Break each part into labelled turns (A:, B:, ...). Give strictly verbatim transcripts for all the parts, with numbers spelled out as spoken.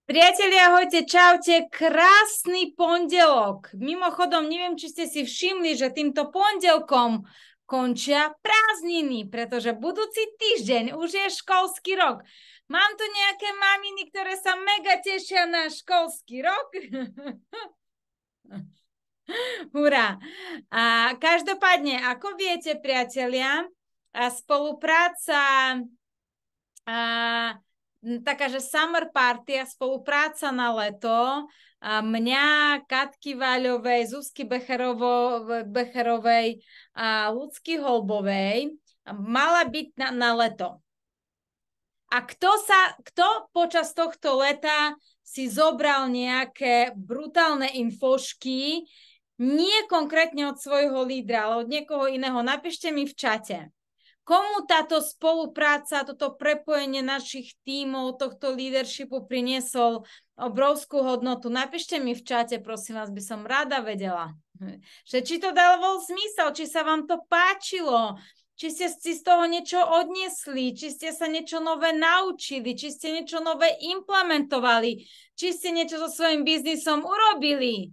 A: Priatelia, ahojte, čaute, krásny pondelok. Mimochodom, neviem, či ste si všimli, že týmto pondelkom končia prázdniny, pretože budúci týždeň už je školský rok. Mám tu nejaké maminy, ktoré sa mega tešia na školský rok. Hurá. A každopádne, ako viete, priatelia, a spolupráca a taká, že summer party a spolupráca na leto a mňa, Katky Váľovej, Zuzky Becherovo, Becherovej a Ľudsky Holbovej mala byť na, na leto. A kto, sa, kto počas tohto leta si zobral nejaké brutálne infošky, nie konkrétne od svojho lídra, ale od niekoho iného, napíšte mi v čate. Komu táto spolupráca, toto prepojenie našich tímov, tohto leadershipu priniesol obrovskú hodnotu? Napíšte mi v čate, prosím vás, by som rada vedela. Že či to dalo zmysel, či sa vám to páčilo, či ste si z toho niečo odniesli, či ste sa niečo nové naučili, či ste niečo nové implementovali, či ste niečo so svojím biznisom urobili.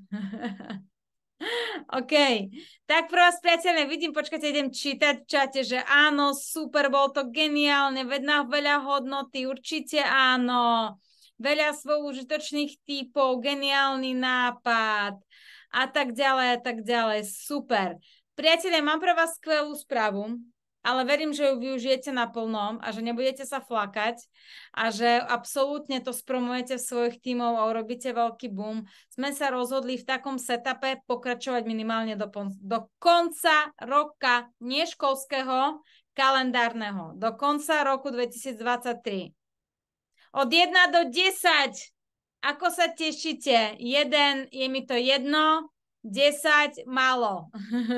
A: OK, tak pre vás, priateľne, vidím, počkajte, idem čítať v čate, že áno, super, bol to geniálne, vedná veľa hodnoty, určite áno, veľa svojich užitočných typov, geniálny nápad a tak ďalej a tak ďalej, super. Priatelia, mám pre vás skvelú správu, ale verím, že ju využijete naplno a že nebudete sa flakať a že absolútne to spromujete v svojich tímov a urobíte veľký boom. Sme sa rozhodli v takom setupe pokračovať minimálne do, do konca roka, nie školského, kalendárneho, do konca roku dvetisícdvadsaťtri. Od jedna do desať, ako sa tešíte? jeden, je mi to jedno, desať, málo.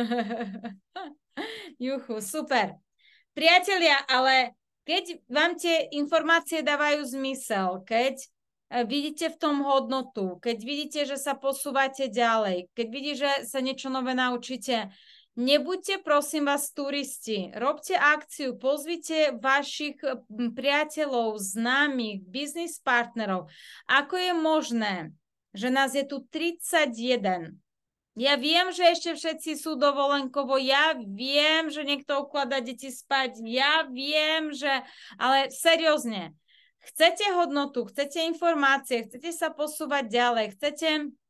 A: Juchu, super. Priatelia, ale keď vám tie informácie dávajú zmysel, keď vidíte v tom hodnotu, keď vidíte, že sa posúvate ďalej, keď vidíte, že sa niečo nové naučíte, nebuďte, prosím vás, turisti. Robte akciu, pozvite vašich priateľov, známych, biznis partnerov. Ako je možné, že nás je tu tridsaťjeden? Ja viem, že ešte všetci sú dovolenkovo, ja viem, že niekto ukladá deti spať, ja viem, že... Ale seriózne, chcete hodnotu, chcete informácie, chcete sa posúvať ďalej, chcete,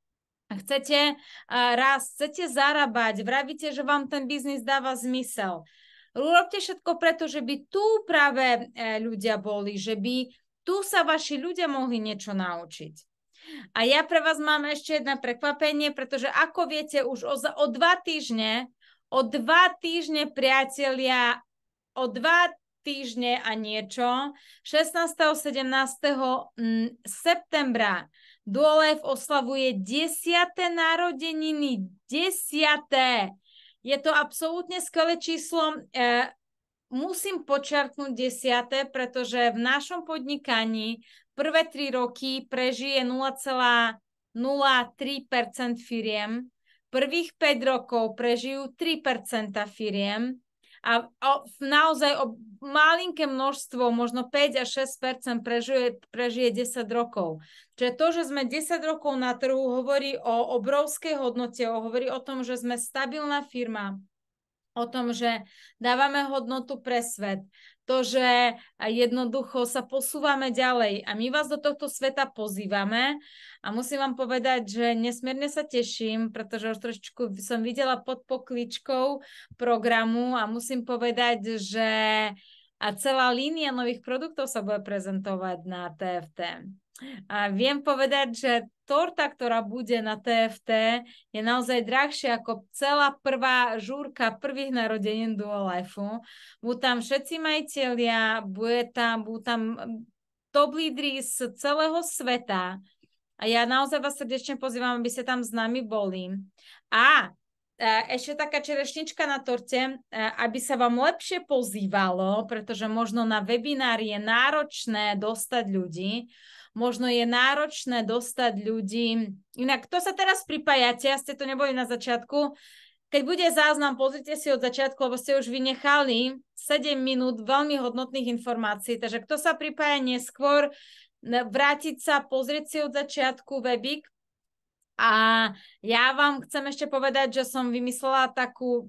A: chcete uh, rásť, chcete zarábať, vravíte, že vám ten biznis dáva zmysel. Urobte všetko preto, že by tu práve e, ľudia boli, že by tu sa vaši ľudia mohli niečo naučiť. A ja pre vás mám ešte jedno prekvapenie, pretože ako viete, už o, o dva týždne, o dva týždne, priatelia, o dva týždne a niečo, šestnásteho sedemnásteho septembra Duolev oslavuje desiate narodeniny. Desiate. Je to absolútne skvelé číslo. E, musím podčiarknúť desiate, pretože v našom podnikaní prvé tri roky prežije nula celá nula tri percent firiem, prvých päť rokov prežijú tri percentá firiem a o, naozaj o malinké množstvo, možno päť až šesť percent prežije, prežije desať rokov. Čiže to, že sme desať rokov na trhu, hovorí o obrovskej hodnote, hovorí o tom, že sme stabilná firma, o tom, že dávame hodnotu pre svet, to, že jednoducho sa posúvame ďalej a my vás do tohto sveta pozývame a musím vám povedať, že nesmierne sa teším, pretože už trošičku som videla pod pokličkou programu a musím povedať, že a celá línia nových produktov sa bude prezentovať na té ef té. A viem povedať, že torta, ktorá bude na té ef té, je naozaj drahšia ako celá prvá žúrka prvých narodenín Duolifeu. Budú tam všetci majitelia, bude tam, budú tam top lídri z celého sveta. A ja naozaj vás srdečne pozývam, aby ste tam s nami boli. A ešte taká čerešnička na torte, aby sa vám lepšie pozývalo, pretože možno na webinár je náročné dostať ľudí, možno je náročné dostať ľudí. Inak, kto sa teraz pripájate, a ste to neboli na začiatku, keď bude záznam, pozrite si od začiatku, lebo ste už vynechali sedem minút veľmi hodnotných informácií, takže kto sa pripája neskôr, vrátiť sa, pozrieť si od začiatku webík. A ja vám chcem ešte povedať, že som vymyslela takú,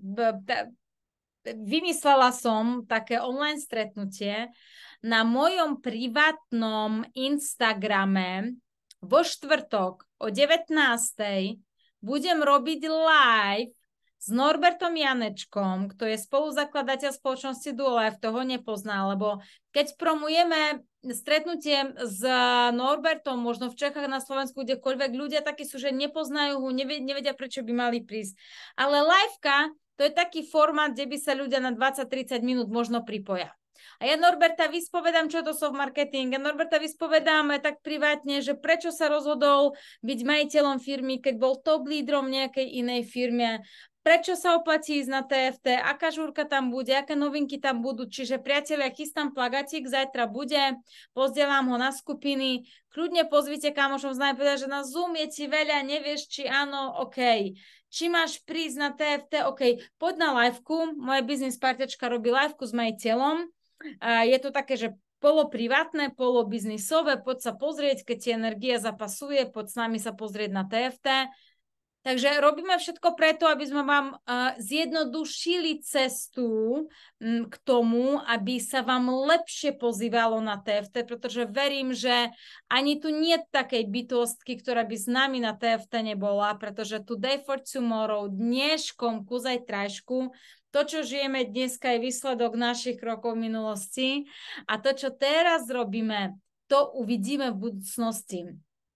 A: vymyslela som také online stretnutie na mojom privátnom Instagrame vo štvrtok o devätnástej budem robiť live s Norbertom Janečkom, kto je spoluzakladateľ spoločnosti Duolife, toho nepozná, lebo keď promujeme stretnutie s Norbertom, možno v Čechách, na Slovensku, kdekoľvek, ľudia takí sú, že nepoznajú ho, nevedia, prečo by mali prísť. Ale liveka, to je taký formát, kde by sa ľudia na dvadsať tridsať minút možno pripoja. A ja Norberta vyspovedám, čo to soft marketing. A Norberta vyspovedáme tak privátne, že prečo sa rozhodol byť majiteľom firmy, keď bol top lídrom nejakej inej firme. Prečo sa oplatí ísť na té ef té, aká žúrka tam bude, aké novinky tam budú. Čiže priatelia, chystám plagatík, zajtra bude, pozdieľam ho na skupiny, kľudne pozvite kamošom, znamená povedať, že na Zoom je ti veľa, nevieš, či áno, OK. Či máš prísť na té ef té, OK. Poď na liveku, moja biznis partiačka robí liveku s majiteľom. Je to také, že poloprivátne, polobiznisové, poď sa pozrieť, keď ti energia zapasuje, poď s nami sa pozrieť na té ef té. Takže robíme všetko preto, aby sme vám uh, zjednodušili cestu um, k tomu, aby sa vám lepšie pozývalo na té ef té, pretože verím, že ani tu nie je takej bytostky, ktorá by s nami na té ef té nebola, pretože today for tomorrow, dneškom ku zajtrajšku, to, čo žijeme dneska, je výsledok našich krokov v minulosti a to, čo teraz robíme, to uvidíme v budúcnosti.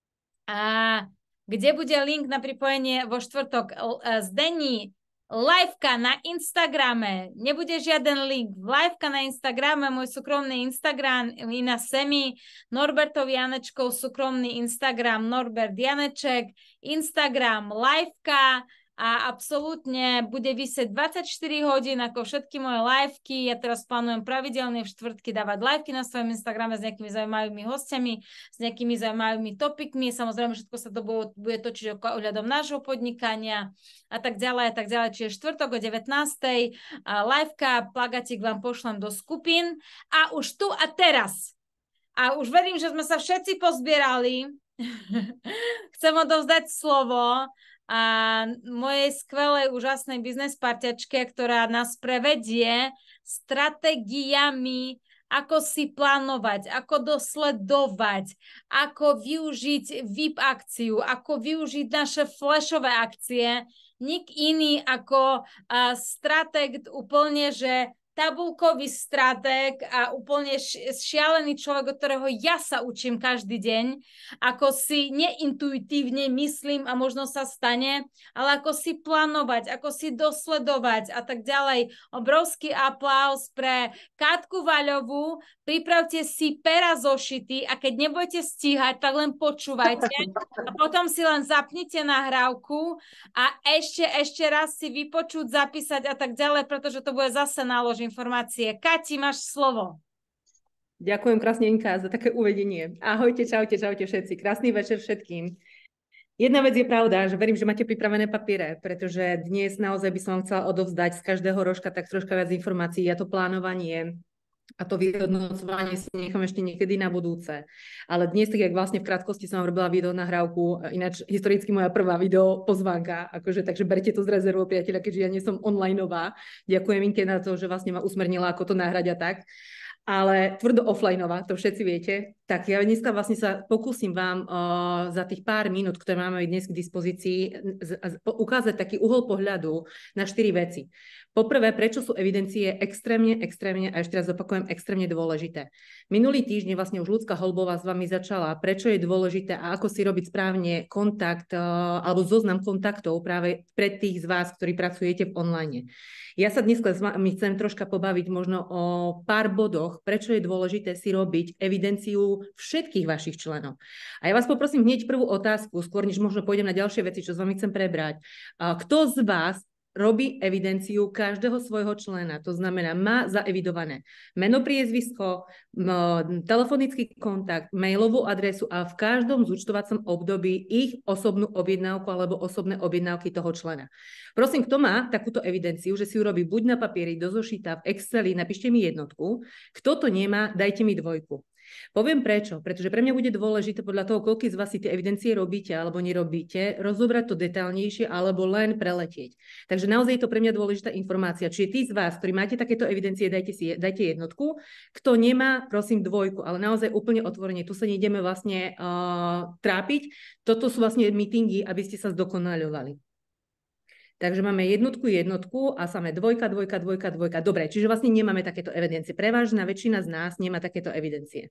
A: A kde bude link na pripojenie vo štvrtok z Dení, liveka na Instagrame, nebude žiaden link, liveka na Instagrame, môj súkromný Instagram, Ina Semi, Norbertov Janečkov, súkromný Instagram, Norbert Janeček, Instagram, liveka, a absolútne bude vysieť dvadsaťštyri hodín ako všetky moje liveky. Ja teraz plánujem pravidelne v štvrtky dávať liveky na svojom Instagrame s nejakými zaujímavými hostiami, s nejakými zaujímavými topikmi. Samozrejme, všetko sa to bude točiť ohľadom nášho podnikania a tak ďalej a tak ďalej. Čiže štvrtok o devätnástej liveka, plagatík vám pošlem do skupín a už tu a teraz. A už verím, že sme sa všetci pozbierali. Chcem odovzdať slovo a mojej skvelej, úžasnej biznes partiačke, ktorá nás prevedie stratégiami, ako si plánovať, ako dosledovať, ako využiť vé í pé akciu, ako využiť naše flashové akcie. Nik iný ako uh, stratég úplne, že tabulkový stratég a úplne šialený človek, od ktorého ja sa učím každý deň, ako si neintuitívne myslím a možno sa stane, ale ako si plánovať, ako si dosledovať a tak ďalej. Obrovský aplauz pre Katku Vaľovú. Pripravte si pera zošity a keď nebudete stíhať, tak len počúvajte a potom si len zapnite nahrávku a ešte, ešte raz si vypočuť, zapísať a tak ďalej, pretože to bude zase nálož informácie. Kati, máš slovo.
B: Ďakujem krásne, Inka, za také uvedenie. Ahojte, čaute, čaute všetci. Krásny večer všetkým. Jedna vec je pravda, že verím, že máte pripravené papiere, pretože dnes naozaj by som vám chcela odovzdať z každého rožka tak troška viac informácií. Ja to plánovanie a to vyhodnocovanie si nechám ešte niekedy na budúce. Ale dnes, tak jak vlastne v krátkosti som vám robila video nahrávku, ináč historicky moja prvá video pozvánka, akože, takže berte to z rezervou, priateľa, keďže ja nie som onlineová. Ďakujem Inke na to, že vlastne ma usmernila, ako to nahrať a tak. Ale tvrdo offlineová, to všetci viete. Tak ja dneska vlastne sa pokúsim vám uh, za tých pár minút, ktoré máme dnes k dispozícii, z, z, ukázať taký uhol pohľadu na štyri veci. Poprvé, prečo sú evidencie extrémne, extrémne, a ešte raz opakujem, extrémne dôležité. Minulý týždeň vlastne už Ľudská Holbová s vami začala, prečo je dôležité a ako si robiť správne kontakt uh, alebo zoznam kontaktov práve pre tých z vás, ktorí pracujete v online. Ja sa dnes s vami chcem troška pobaviť možno o pár bodoch, prečo je dôležité si robiť evidenciu všetkých vašich členov. A ja vás poprosím hneď prvú otázku, skôr než možno pôjdem na ďalšie veci, čo s vami chcem prebrať. Kto z vás robí evidenciu každého svojho člena, to znamená, má zaevidované meno, priezvisko, telefonický kontakt, mailovú adresu a v každom zúčtovacom období ich osobnú objednávku alebo osobné objednávky toho člena. Prosím, kto má takúto evidenciu, že si ju robí buď na papieri, do zošita, v Exceli, napíšte mi jednotku. Kto to nemá, dajte mi dvojku. Poviem prečo, pretože pre mňa bude dôležité podľa toho, koľko z vás si tie evidencie robíte alebo nerobíte, rozobrať to detailnejšie alebo len preletieť. Takže naozaj je to pre mňa dôležitá informácia. Čiže tí z vás, ktorí máte takéto evidencie, dajte si dajte jednotku. Kto nemá, prosím dvojku, ale naozaj úplne otvorene. Tu sa nejdeme vlastne uh, trápiť. Toto sú vlastne meetingy, aby ste sa zdokonaľovali. Takže máme jednotku, jednotku a samé dvojka, dvojka, dvojka, dvojka. Dobre, čiže vlastne nemáme takéto evidencie. Prevažná väčšina z nás nemá takéto evidencie.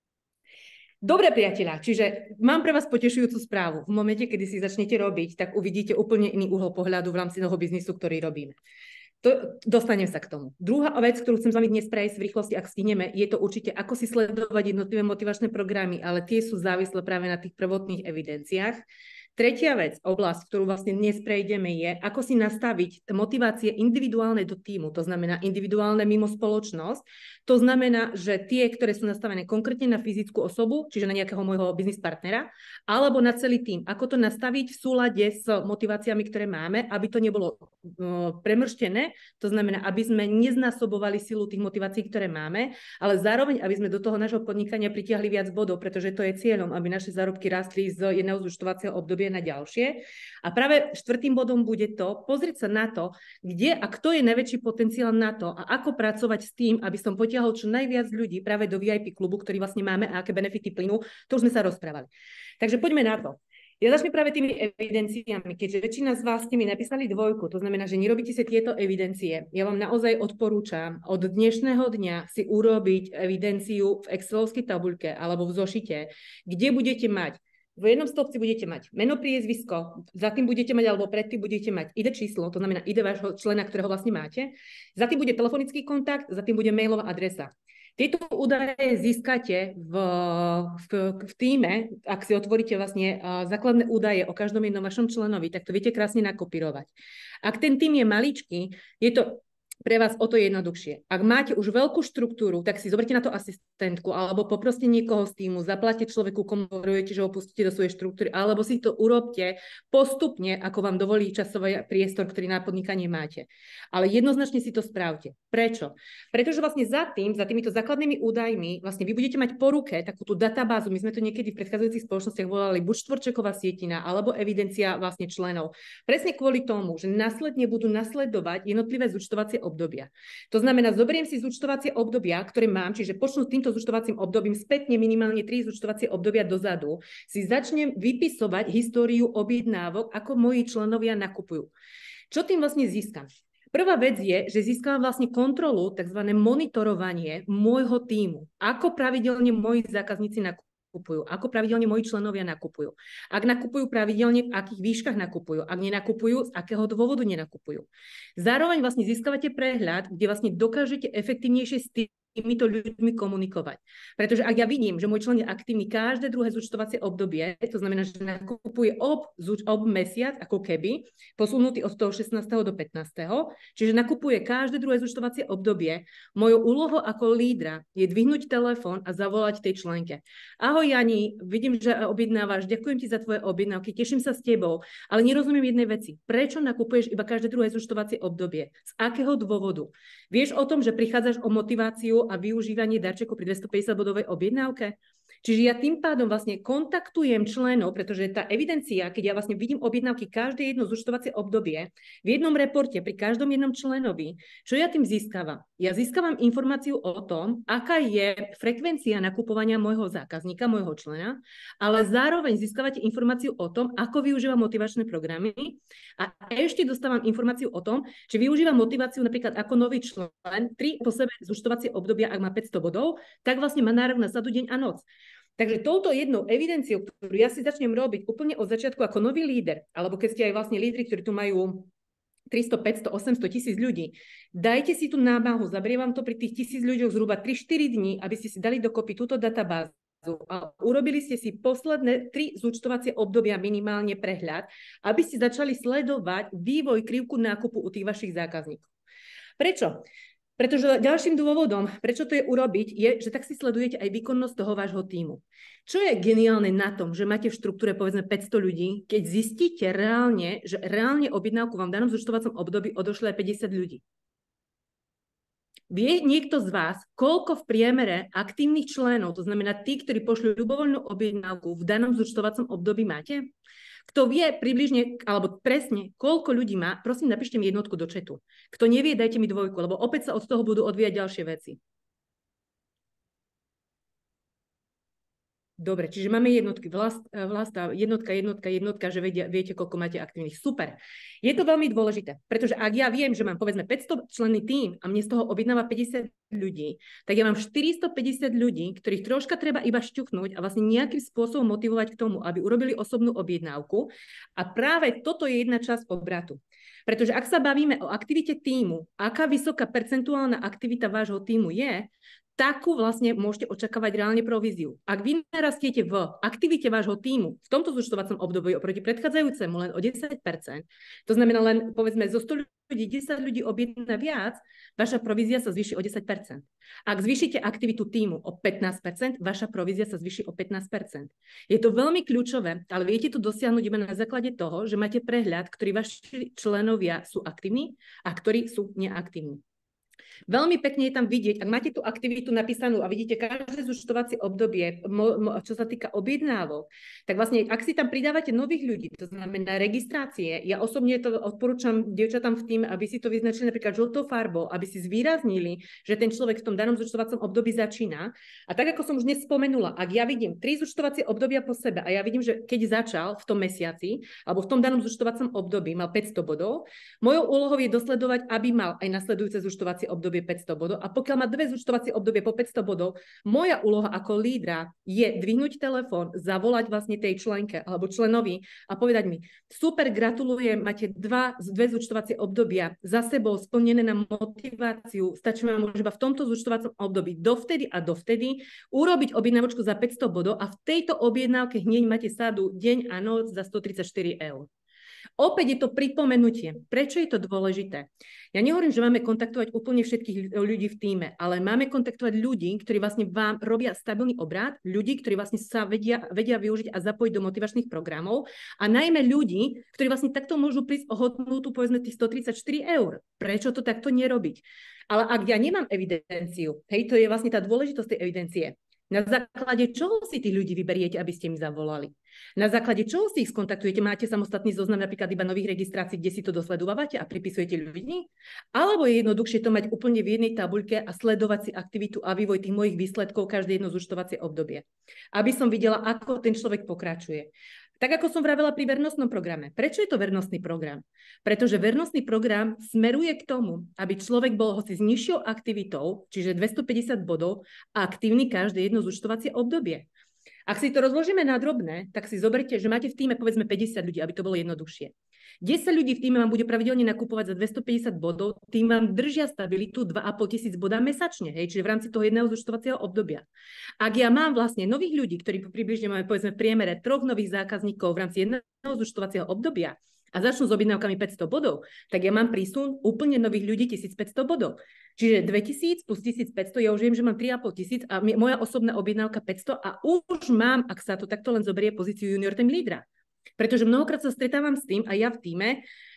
B: Dobre, priatelia, čiže mám pre vás potešujúcu správu. V momente, kedy si začnete robiť, tak uvidíte úplne iný uhol pohľadu v rámci toho biznisu, ktorý robíme. To, dostanem sa k tomu. Druhá vec, ktorú chcem s vami dnes prejsť v rýchlosti, ak stihneme, je to určite, ako si sledovať jednotlivé motivačné programy, ale tie sú závislé práve na tých prvotných evidenciách. Tretia vec, oblasť, ktorú vlastne dnes prejdeme, je, ako si nastaviť motivácie individuálne do tímu, to znamená individuálne mimo spoločnosť. To znamená, že tie, ktoré sú nastavené konkrétne na fyzickú osobu, čiže na nejakého môjho biznis partnera, alebo na celý tím. Ako to nastaviť v súlade s motiváciami, ktoré máme, aby to nebolo uh, premrštené, to znamená, aby sme neznásobovali silu tých motivácií, ktoré máme, ale zároveň, aby sme do toho nášho podnikania pritiahli viac bodov, pretože to je cieľom, aby naše zárobky rástli z jedného zúčtovacieho obdobia na ďalšie. A práve štvrtým bodom bude to, pozrieť sa na to, kde a kto je najväčší potenciál na to a ako pracovať s tým, aby som potiahol čo najviac ľudí práve do vé í pé klubu, ktorý vlastne máme a aké benefity plynú, to už sme sa rozprávali. Takže poďme na to. Ja začnem práve tými evidenciami, keďže väčšina z vás ste mi napísali dvojku, to znamená, že nerobíte si tieto evidencie. Ja vám naozaj odporúčam od dnešného dňa si urobiť evidenciu v excelovskej tabuľke alebo v zošite, kde budete mať v jednom stĺpci budete mať meno, priezvisko, za tým budete mať, alebo predtým budete mať í dé číslo, to znamená í dé vášho člena, ktorého vlastne máte. Za tým bude telefonický kontakt, za tým bude mailová adresa. Tieto údaje získate v, v, v tíme, ak si otvoríte vlastne uh, základné údaje o každom jednom vašom členovi, tak to viete krásne nakopírovať. Ak ten tým je maličký, je to pre vás o to jednoduchšie. Ak máte už veľkú štruktúru, tak si zoberte na to asistentku alebo poproste niekoho z týmu, zaplatte človeku, komu hovoríte, že ho pustíte do svojej štruktúry, alebo si to urobte postupne, ako vám dovolí časový priestor, ktorý na podnikanie máte. Ale jednoznačne si to správte. Prečo? Pretože vlastne za tým, za týmito základnými údajmi, vlastne vy budete mať po ruke takú tú databázu, my sme to niekedy v predchádzajúcich spoločnostiach volali buď štvorčeková sietina, alebo evidencia vlastne členov. Presne kvôli tomu, že následne budú nasledovať jednotlivé zúčtovacie obdobia. To znamená, zoberiem si zúčtovacie obdobia, ktoré mám, čiže počnú s týmto zúčtovacím obdobím spätne minimálne tri zúčtovacie obdobia dozadu, si začnem vypisovať históriu objednávok, ako moji členovia nakupujú. Čo tým vlastne získam? Prvá vec je, že získam vlastne kontrolu, tzv. Monitorovanie môjho tímu. Ako pravidelne moji zákazníci nakupujú. Kupujú, ako pravidelne moji členovia nakupujú. Ak nakupujú pravidelne, v akých výškach nakupujú. Ak nenakupujú, z akého dôvodu nenakupujú. Zároveň vlastne získavate prehľad, kde vlastne dokážete efektívnejšie s týmito ľuďmi komunikovať. Pretože ak ja vidím, že môj člen je aktívny každé druhé zúčtovacie obdobie, to znamená, že nakupuje ob, ob mesiac, ako keby, posunutý od toho šestnásteho do pätnásteho, čiže nakupuje každé druhé zúčtovacie obdobie, mojou úlohou ako lídra je dvihnúť telefón a zavolať tej členke. Ahoj Jani, vidím, že objednávaš, ďakujem ti za tvoje objednávky, teším sa s tebou, ale nerozumiem jednej veci. Prečo nakupuješ iba každé druhé zúčtovacie obdobie? Z akého dôvodu? Vieš o tom, že prichádzaš o motiváciu a využívanie darčekov pri dvestopäťdesiatbodovej objednávke? Čiže ja tým pádom vlastne kontaktujem členov, pretože tá evidencia, keď ja vlastne vidím objednávky každé jedno zúčtovacie obdobie v jednom reporte pri každom jednom členovi, čo ja tým získavam? Ja získavam informáciu o tom, aká je frekvencia nakupovania môjho zákazníka, môjho člena, ale zároveň získavate informáciu o tom, ako využívam motivačné programy a ešte dostávam informáciu o tom, či využívam motiváciu napríklad ako nový člen, tri po sebe zúčtovacie obdobia, ak má päťsto bodov, tak vlastne má nárok na sadu, deň a noc. Takže touto jednou evidenciou, ktorú ja si začnem robiť úplne od začiatku ako nový líder, alebo keď ste aj vlastne lídri, ktorí tu majú tristo, päťsto, osemsto tisíc ľudí, dajte si tú námahu, zaberie vám to pri tých tisíc ľuďoch zhruba tri štyri dní, aby ste si dali dokopy túto databázu a urobili ste si posledné tri zúčtovacie obdobia minimálne prehľad, aby ste začali sledovať vývoj krivku nákupu u tých vašich zákazníkov. Prečo? Pretože ďalším dôvodom, prečo to je urobiť, je, že tak si sledujete aj výkonnosť toho vášho tímu. Čo je geniálne na tom, že máte v štruktúre povedzme päťsto ľudí, keď zistíte reálne, že reálne objednávku vám v danom zúčtovacom období odošle päťdesiat ľudí. Vie niekto z vás, koľko v priemere aktívnych členov, to znamená tí, ktorí pošľú ľubovoľnú objednávku v danom zúčtovacom období máte? Kto vie približne, alebo presne, koľko ľudí má, prosím, napíšte mi jednotku do chatu. Kto nevie, dajte mi dvojku, lebo opäť sa od toho budú odvíjať ďalšie veci. Dobre, čiže máme jednotky, vlast, vlasta, jednotka, jednotka, jednotka, že vedia, viete, koľko máte aktívnych. Super. Je to veľmi dôležité, pretože ak ja viem, že mám povedzme päťsto členný tím a mne z toho objednáva päťdesiat ľudí, tak ja mám štyristopäťdesiat ľudí, ktorých troška treba iba šťuchnúť a vlastne nejakým spôsobom motivovať k tomu, aby urobili osobnú objednávku. A práve toto je jedna časť obratu. Pretože ak sa bavíme o aktivite tímu, aká vysoká percentuálna aktivita vášho tímu je, takú vlastne môžete očakávať reálne províziu. Ak vy narastiete v aktivite vášho tímu v tomto zúčtovacom období oproti predchádzajúcemu len o desať percent, to znamená len, povedzme, zo sto ľudí, desať ľudí objedná viac, vaša provízia sa zvýši o desať percent. Ak zvýšite aktivitu tímu o pätnásť percent, vaša provízia sa zvýši o pätnásť percent. Je to veľmi kľúčové, ale viete to dosiahnuť iba na základe toho, že máte prehľad, ktorí vaši členovia sú aktívni a ktorí sú neaktívni. Veľmi pekne je tam vidieť, ak máte tú aktivitu napísanú a vidíte každé zúčtovacie obdobie, mo, mo, čo sa týka objednávok, tak vlastne, ak si tam pridávate nových ľudí, to znamená registrácie, ja osobne to odporúčam dievčatám v tým, aby si to vyznačili napríklad žltou farbou, aby si zvýraznili, že ten človek v tom danom zúčtovacom období začína. A tak, ako som už dnes spomenula, ak ja vidím tri zúčtovacie obdobia po sebe a ja vidím, že keď začal v tom mesiaci alebo v tom danom zúčtovacom období mal päťsto bodov, mojou úlohou je dosledovať, aby mal aj nasledujúce zúčtovacie obdobie päťsto bodov a pokiaľ má dve zúčtovacie obdobie po päťsto bodov, moja úloha ako lídra je dvihnúť telefón, zavolať vlastne tej členke alebo členovi a povedať mi, super, gratulujem, máte dva, dve zúčtovacie obdobia za sebou splnené na motiváciu, stačí vám už iba v tomto zúčtovacom období dovtedy a dovtedy urobiť objednávočku za päťsto bodov a v tejto objednávke hneď máte sádu deň a noc za stotridsaťštyri eur. Opäť je to pripomenutie. Prečo je to dôležité? Ja nehovorím, že máme kontaktovať úplne všetkých ľudí v tíme, ale máme kontaktovať ľudí, ktorí vlastne vám robia stabilný obrad, ľudí, ktorí vlastne sa vedia, vedia využiť a zapojiť do motivačných programov a najmä ľudí, ktorí vlastne takto môžu prísť o hodnotu povedzme tých stotridsaťštyri eur. Prečo to takto nerobiť? Ale ak ja nemám evidenciu, hej, to je vlastne tá dôležitosť tej evidencie. Na základe čoho si tých ľudí vyberiete, aby ste mi zavolali? Na základe čoho si ich skontaktujete? Máte samostatný zoznam napríklad iba nových registrácií, kde si to dosledovávate a pripisujete ľudí? Alebo je jednoduchšie to mať úplne v jednej tabuľke a sledovať si aktivitu a vývoj tých mojich výsledkov každé jedno zúčtovacie obdobie? Aby som videla, ako ten človek pokračuje. Tak ako som vravela pri vernostnom programe. Prečo je to vernostný program? Pretože vernostný program smeruje k tomu, aby človek bol hoci s nižšou aktivitou, čiže dvestopäťdesiat bodov, aktívny každé jedno zúčtovacie obdobie. Ak si to rozložíme na drobné, tak si zoberte, že máte v tíme povedzme päťdesiat ľudí, aby to bolo jednoduchšie. desať ľudí v tíme vám bude pravidelne nakupovať za dvestopäťdesiat bodov, tým vám držia stabilitu dva a pol tisíc bodov mesačne, hej, čiže v rámci toho jedného zúčtovacieho obdobia. Ak ja mám vlastne nových ľudí, ktorí približne máme povedzme v priemere troch nových zákazníkov v rámci jedného zúčtovacieho obdobia a začnú s objednávkami päťsto bodov, tak ja mám prísun úplne nových ľudí tisícpäťsto bodov. Čiže dvetisíc plus tisícpäťsto, ja už viem, že mám tri a pol tisíc a moja osobná objednávka päťsto a už mám, ak sa to takto len zoberie, pozíciu junior team lídra. Pretože mnohokrát sa stretávam s tým a ja v tíme,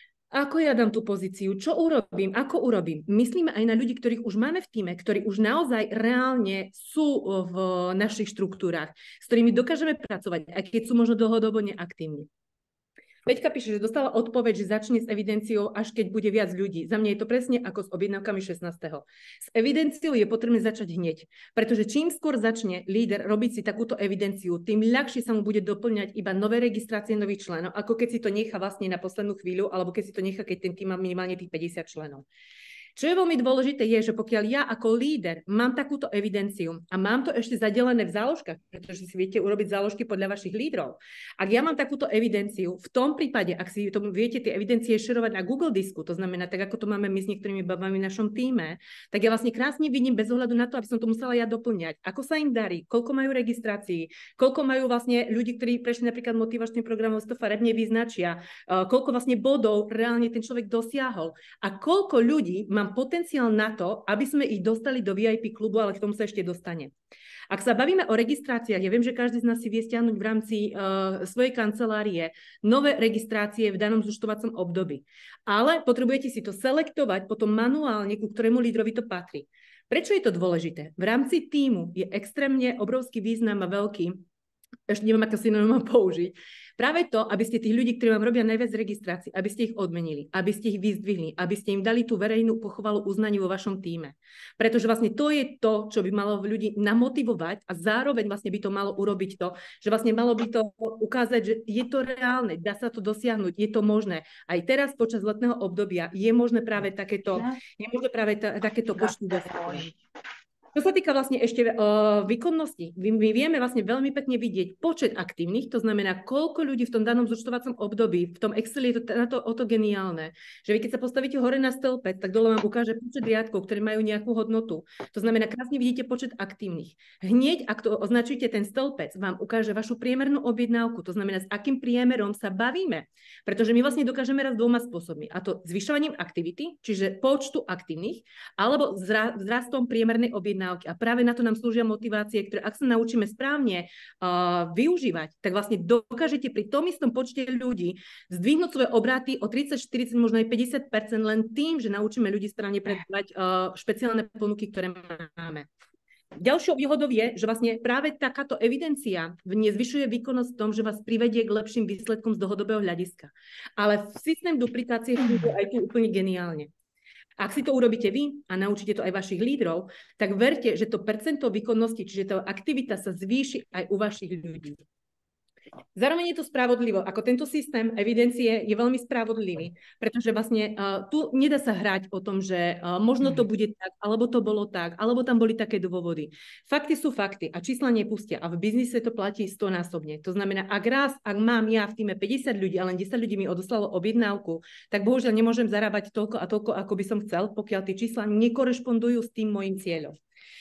B: ako ja dám tú pozíciu, čo urobím, ako urobím. Myslíme aj na ľudí, ktorých už máme v tíme, ktorí už naozaj reálne sú v našich štruktúrach, s ktorými dokážeme pracovať, aj keď sú možno dlhodobo neaktívni. Peťka píše, že dostala odpoveď, že začne s evidenciou, až keď bude viac ľudí. Za mňa je to presne ako s objednávkami šestnásteho S evidenciou je potrebné začať hneď, pretože čím skôr začne líder robiť si takúto evidenciu, tým ľahšie sa mu bude doplňať iba nové registrácie nových členov, ako keď si to nechá vlastne na poslednú chvíľu, alebo keď si to nechá, keď ten tým má minimálne tých päťdesiat členov. Čo je veľmi dôležité je, že pokiaľ ja ako líder mám takúto evidenciu a mám to ešte zadelené v záložkách, pretože si viete urobiť záložky podľa vašich lídrov, ak ja mám takúto evidenciu, v tom prípade, ak si to viete tie evidencie šerovať na Google disku, to znamená tak, ako to máme my s niektorými babami v našom tíme, tak ja vlastne krásne vidím bez ohľadu na to, aby som to musela ja doplňať, ako sa im darí, koľko majú registrácií, koľko majú vlastne ľudí, ktorí prešli napríklad motivačným programom sto farebne vyznačia, koľko vlastne bodov reálne ten človek dosiahol a koľko ľudí má mám potenciál na to, aby sme ich dostali do vé í pé klubu, ale k tomu sa ešte dostane. Ak sa bavíme o registráciách, ja viem, že každý z nás si vie stiahnuť v rámci uh, svojej kancelárie nové registrácie v danom zúčtovacom období. Ale potrebujete si to selektovať potom manuálne, ku ktorému lídrovi to patrí. Prečo je to dôležité? V rámci tímu je extrémne obrovský význam a veľký, ešte neviem, ako synonym mám použiť, práve to, aby ste tých ľudí, ktorí vám robia najviac registrácií, aby ste ich odmenili, aby ste ich vyzdvihli, aby ste im dali tú verejnú pochvalu uznaniu vo vašom tíme. Pretože vlastne to je to, čo by malo ľudí namotivovať a zároveň vlastne by to malo urobiť to, že vlastne malo by to ukázať, že je to reálne, dá sa to dosiahnuť, je to možné. Aj teraz počas letného obdobia je možné práve takéto, je možné práve ta, takéto počty dosiahnuť. Čo sa týka vlastne ešte uh, výkonnosti, my, my vieme vlastne veľmi pekne vidieť počet aktívnych, to znamená, koľko ľudí v tom danom zúčtovacom období, v tom Exceli je to na to o to geniálne, že vy keď sa postavíte hore na stĺpec, tak dole vám ukáže počet riadkov, ktoré majú nejakú hodnotu. To znamená, krásne vidíte počet aktívnych. Hneď, ak to označíte ten stĺpec, vám ukáže vašu priemernú objednávku, to znamená, s akým priemerom sa bavíme, pretože my vlastne dokážeme raz dvoma spôsobmi, a to zvyšovaním aktivity, čiže počtu aktívnych, alebo vzrastom priemernej objednávky. A práve na to nám slúžia motivácie, ktoré ak sa naučíme správne uh, využívať, tak vlastne dokážete pri tom istom počte ľudí zdvihnúť svoje obraty o tridsať, štyridsať, možno aj päťdesiat percent len tým, že naučíme ľudí správne predávať uh, špeciálne ponuky, ktoré máme. Ďalšou výhodou je, že vlastne práve takáto evidencia nezvyšuje výkonnosť v tom, že vás privedie k lepším výsledkom z dlhodobého hľadiska. Ale systém duplikácie funguje aj tu úplne geniálne. Ak si to urobíte vy a naučíte to aj vašich lídrov, tak verte, že to percento výkonnosti, čiže tá aktivita sa zvýši aj u vašich ľudí. Zároveň je to spravodlivo, ako tento systém evidencie je veľmi spravodlivý, pretože vlastne uh, tu nedá sa hrať o tom, že uh, možno to bude tak, alebo to bolo tak, alebo tam boli také dôvody. Fakty sú fakty a čísla nepustia a v biznise to platí stonásobne. To znamená, ak raz, ak mám ja v týme päťdesiat ľudí a len desať ľudí mi odoslalo objednávku, tak bohužiaľ nemôžem zarábať toľko a toľko, ako by som chcel, pokiaľ tie čísla nekorešpondujú s tým môjim cieľom.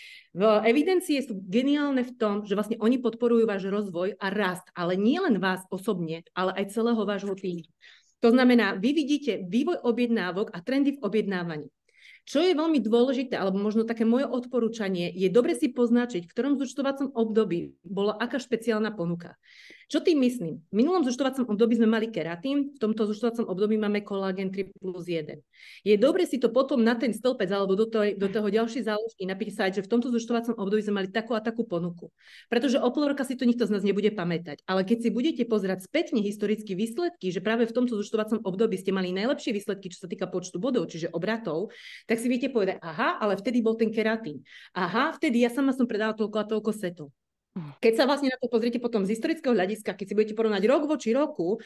B: V evidencie sú geniálne v tom, že vlastne oni podporujú váš rozvoj a rast, ale nie len vás osobne, ale aj celého vášho týmu. To znamená, vy vidíte vývoj objednávok a trendy v objednávaní. Čo je veľmi dôležité, alebo možno také moje odporúčanie, je dobre si poznačiť, v ktorom zúčtovacom období bola aká špeciálna ponuka. Čo tým myslím? V minulom zúčtovacom období sme mali keratín, v tomto zúčtovacom období máme kolágen tri plus jeden. Je dobre si to potom na ten stĺpec alebo do toho, do toho ďalšej záložky napísať, že v tomto zúčtovacom období sme mali takú a takú ponuku. Pretože o pol roka si to nikto z nás nebude pamätať. Ale keď si budete pozerať spätne historicky výsledky, že práve v tomto zúčtovacom období ste mali najlepšie výsledky, čo sa týka počtu bodov, čiže obratov, tak si viete povedať, aha, ale vtedy bol ten keratín. Aha, vtedy ja sama som predala toľko a toľko setov. Keď sa vlastne na to pozriete potom z historického hľadiska, keď si budete porovnať rok voči roku,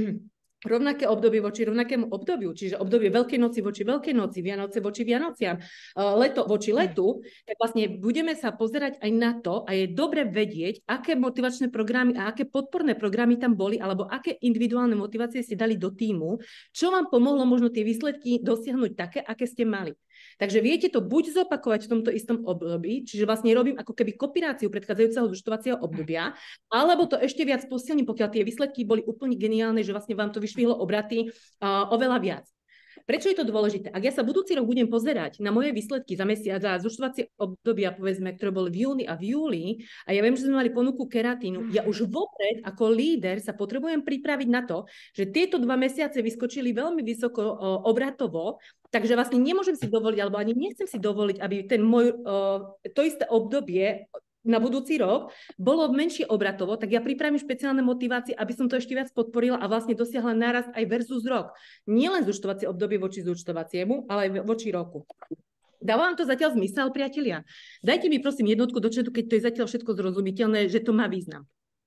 B: rovnaké obdobie voči rovnakému obdobiu, čiže obdobie Veľkej noci voči Veľkej noci, Vianoce voči Vianociam, leto voči letu, tak vlastne budeme sa pozerať aj na to a je dobre vedieť, aké motivačné programy a aké podporné programy tam boli, alebo aké individuálne motivácie ste dali do tímu, čo vám pomohlo možno tie výsledky dosiahnuť také, aké ste mali. Takže viete to buď zopakovať v tomto istom období, čiže vlastne robím ako keby kopíráciu predchádzajúceho zúčtovacieho obdobia, alebo to ešte viac posilním, pokiaľ tie výsledky boli úplne geniálne, že vlastne vám to vyšvihlo obraty uh, oveľa viac. Prečo je to dôležité? Ak ja sa budúci rok budem pozerať na moje výsledky za mesiac, za zúčtovacie obdobia, povedzme, ktoré boli v júni a v júli, a ja viem, že sme mali ponuku keratínu, ja už vopred ako líder sa potrebujem pripraviť na to, že tieto dva mesiace vyskočili veľmi vysoko o, obratovo, takže vlastne nemôžem si dovoliť, alebo ani nechcem si dovoliť, aby ten môj, o, to isté obdobie na budúci rok bolo menšie obratovo, tak ja pripravím špeciálne motivácie, aby som to ešte viac podporila a vlastne dosiahla narast aj versus rok. Nie len zúčtovacie obdobie voči zúčtovaciemu, ale aj voči roku. Dáva vám to zatiaľ zmysel, priatelia? Dajte mi prosím jednotku do chatu, keď to je zatiaľ všetko zrozumiteľné, že to má význam.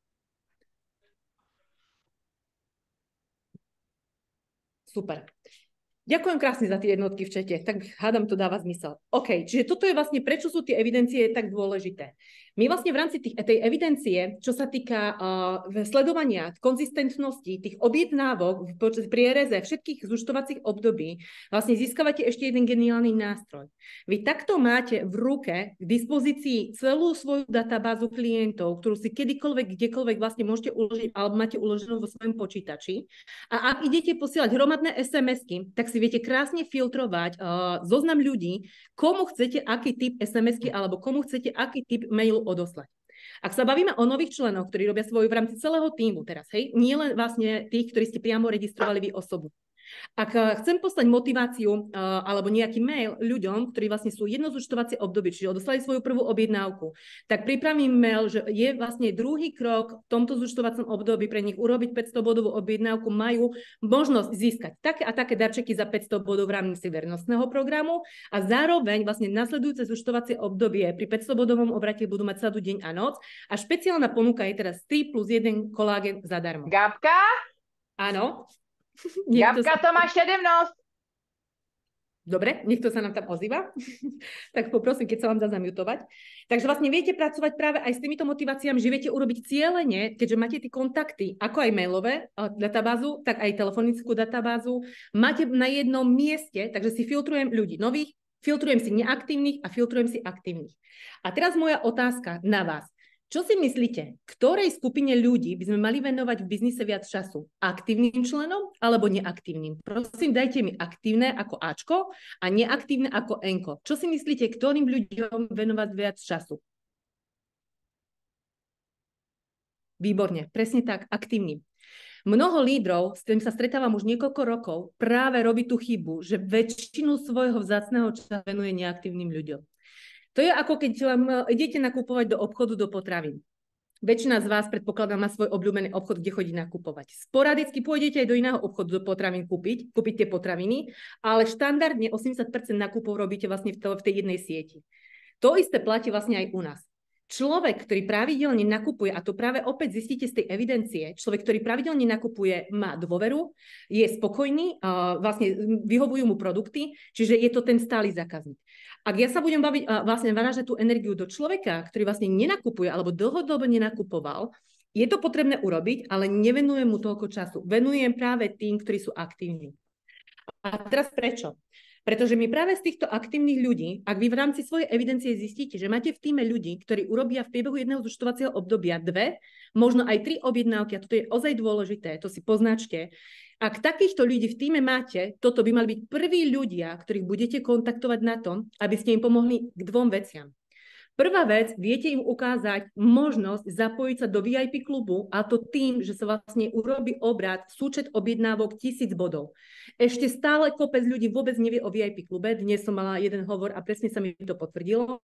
B: Super. Ďakujem krásne za tie jednotky v čete, tak hádam, to dáva zmysel. OK, čiže toto je vlastne, prečo sú tie evidencie tak dôležité. My vlastne v rámci tých, tej evidencie, čo sa týka uh, sledovania konzistentnosti tých objednávok v priereze všetkých zúčtovacích období, vlastne získavate ešte jeden geniálny nástroj. Vy takto máte v ruke k dispozícii celú svoju databázu klientov, ktorú si kedykoľvek, kdekoľvek vlastne môžete uložiť, alebo máte uloženú vo svojom počítači. A ak idete posielať hromadné es em esky, tak si viete krásne filtrovať uh, zoznam ľudí, komu chcete aký typ es em esky alebo komu chcete aký typ mailu odoslať. Ak sa bavíme o nových členoch, ktorí robia svoju v rámci celého tímu teraz, hej, nie len vlastne tých, ktorí ste priamo registrovali vy osobu. Ak chcem poslať motiváciu uh, alebo nejaký mail ľuďom, ktorí vlastne sú jedno zúčtovacie obdobie, čiže odoslali svoju prvú objednávku, tak pripravím mail, že je vlastne druhý krok v tomto zúčtovacom období pre nich urobiť päťstobodovú objednávku, majú možnosť získať také a také darčeky za päťsto bodov v rámci vernostného programu a zároveň vlastne nasledujúce zúčtovacie obdobie pri päťstobodovom obrate budú mať celú deň a noc a špeciálna ponuka je teraz tri plus jeden kolágen zadarmo.
C: Gabka?
B: Áno.
C: Gabka, sa... to má sedemnosť.
B: Dobre, niekto sa nám tam ozýva. Tak poprosím, keď sa vám dá zamutovať. Takže vlastne viete pracovať práve aj s týmito motiváciami, že viete urobiť cieľene, keďže máte tie kontakty, ako aj mailové databázu, tak aj telefonickú databázu. Máte na jednom mieste, takže si filtrujem ľudí nových, filtrujem si neaktívnych a filtrujem si aktívnych. A teraz moja otázka na vás. Čo si myslíte, ktorej skupine ľudí by sme mali venovať v biznise viac času? Aktívnym členom alebo neaktívnym? Prosím, dajte mi aktívne ako Ačko a neaktívne ako Enko. Čo si myslíte, ktorým ľuďom venovať viac času? Výborne, presne tak, aktívnym. Mnoho lídrov, s ktorým sa stretávam už niekoľko rokov, práve robí tú chybu, že väčšinu svojho vzácneho času venuje neaktívnym ľuďom. To je ako keď vám idete nakupovať do obchodu do potravín. Väčšina z vás, predpokladám, má svoj obľúbený obchod, kde chodí nakupovať. Sporadicky pôjdete aj do iného obchodu do potravín kúpiť, kúpiť tie potraviny, ale štandardne osemdesiat percent nakupov robíte vlastne v tej jednej sieti. To isté platí vlastne aj u nás. Človek, ktorý pravidelne nakupuje, a to práve opäť zistíte z tej evidencie, človek, ktorý pravidelne nakupuje, má dôveru, je spokojný, vlastne vyhovujú mu produkty, čiže je to ten stály zákazník. Ak ja sa budem baviť, vlastne vážať tú energiu do človeka, ktorý vlastne nenakupuje alebo dlhodobo nenakupoval, je to potrebné urobiť, ale nevenujem mu toľko času. Venujem práve tým, ktorí sú aktívni. A teraz prečo? Pretože my práve z týchto aktívnych ľudí, ak vy v rámci svojej evidencie zistíte, že máte v týme ľudí, ktorí urobia v priebehu jedného zúčtovacieho obdobia dve, možno aj tri objednávky, a toto je ozaj dôležité, to si poznačte. Ak takýchto ľudí v týme máte, toto by mali byť prví ľudia, ktorých budete kontaktovať na tom, aby ste im pomohli k dvom veciam. Prvá vec, viete im ukázať možnosť zapojiť sa do vé í pé klubu, a to tým, že sa vlastne urobí obrat, súčet objednávok tisíc bodov. Ešte stále kopec ľudí vôbec nevie o vé í pé klube. Dnes som mala jeden hovor a presne sa mi to potvrdilo.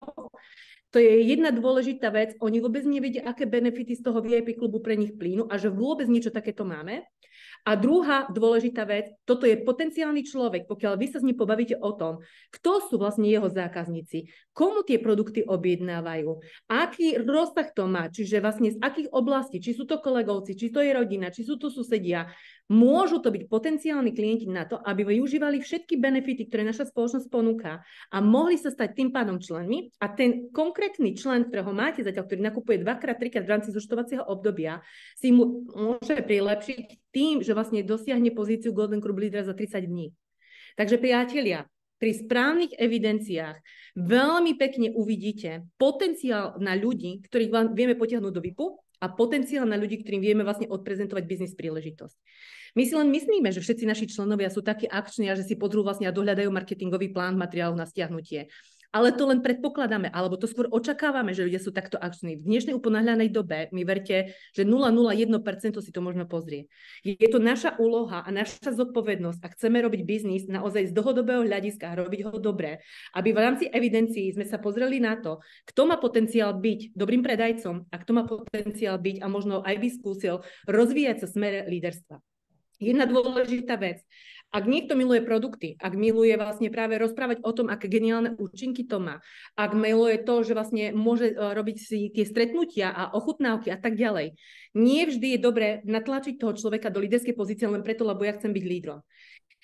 B: To je jedna dôležitá vec. Oni vôbec nevedia, aké benefity z toho vé í pé klubu pre nich plynú a že vôbec niečo takéto máme. A druhá dôležitá vec, toto je potenciálny človek, pokiaľ vy sa s ním pobavíte o tom, kto sú vlastne jeho zákazníci, komu tie produkty objednávajú, aký rozsah to má, čiže vlastne z akých oblastí, či sú to kolegovci, či to je rodina, či sú to susedia, môžu to byť potenciálni klienti na to, aby využívali všetky benefity, ktoré naša spoločnosť ponúka a mohli sa stať tým pádom členmi a ten konkrétny člen, ktorého máte zatiaľ, ktorý nakupuje dvakrát, trikrát v rámci zúčtovacieho obdobia, si mu môže prilepšiť tým, že vlastne dosiahne pozíciu Golden Group Leader za tridsať dní. Takže priatelia, pri správnych evidenciách veľmi pekne uvidíte potenciál na ľudí, ktorých vám vieme potiahnuť do vé í pé a potenciál na ľudí, ktorým vieme vlastne odprezentovať biznis príležitosť. My si len myslíme, že všetci naši členovia sú takí akční a že si podrú vlastne a dohľadajú marketingový plán materiálu na stiahnutie. Ale to len predpokladáme, alebo to skôr očakávame, že ľudia sú takto akční. V dnešnej uponáhľanej dobe mi verte, že nula celá nula jeden percent si to možno pozrie. Je to naša úloha a naša zodpovednosť, ak chceme robiť biznis naozaj z dlhodobého hľadiska a robiť ho dobre, aby v rámci evidencií sme sa pozreli na to, kto má potenciál byť dobrým predajcom a kto má potenciál byť a možno aj by skúsil rozvíjať sa v smere líderstva. Jedna dôležitá vec. Ak niekto miluje produkty, ak miluje vlastne práve rozprávať o tom, aké geniálne účinky to má, ak miluje to, že vlastne môže robiť si tie stretnutia a ochutnávky a tak ďalej, nie vždy je dobré natlačiť toho človeka do líderskej pozície len preto, lebo ja chcem byť lídrom.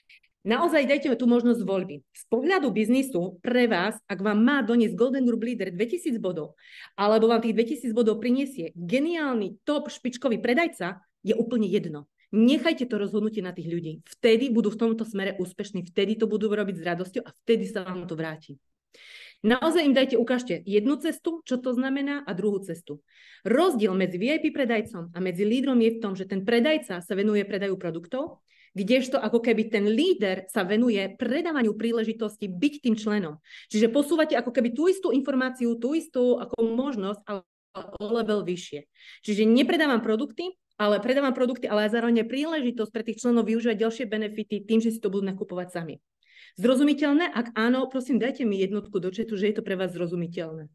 B: Naozaj dajte tú možnosť voľby. Z pohľadu biznisu pre vás, ak vám má doniesť Golden Group Leader dvetisíc bodov, alebo vám tých dvetisíc bodov priniesie geniálny top špičkový predajca, je úplne jedno. Nechajte to rozhodnutie na tých ľudí. Vtedy budú v tomto smere úspešní, vtedy to budú robiť s radosťou a vtedy sa vám to vráti. Naozaj im dajte, ukážte jednu cestu, čo to znamená, a druhú cestu. Rozdiel medzi vé í pé predajcom a medzi lídrom je v tom, že ten predajca sa venuje predaju produktov, kdežto ako keby ten líder sa venuje predávaniu príležitosti byť tým členom. Čiže posúvate ako keby tú istú informáciu, tú istú ako možnosť, ale o level vyššie. Čiže nepredávam produkty, ale predávam produkty, ale aj zároveň príležitosť pre tých členov využívať ďalšie benefity tým, že si to budú nakupovať sami. Zrozumiteľné? Ak áno, prosím, dajte mi jednotku do chatu, že je to pre vás zrozumiteľné.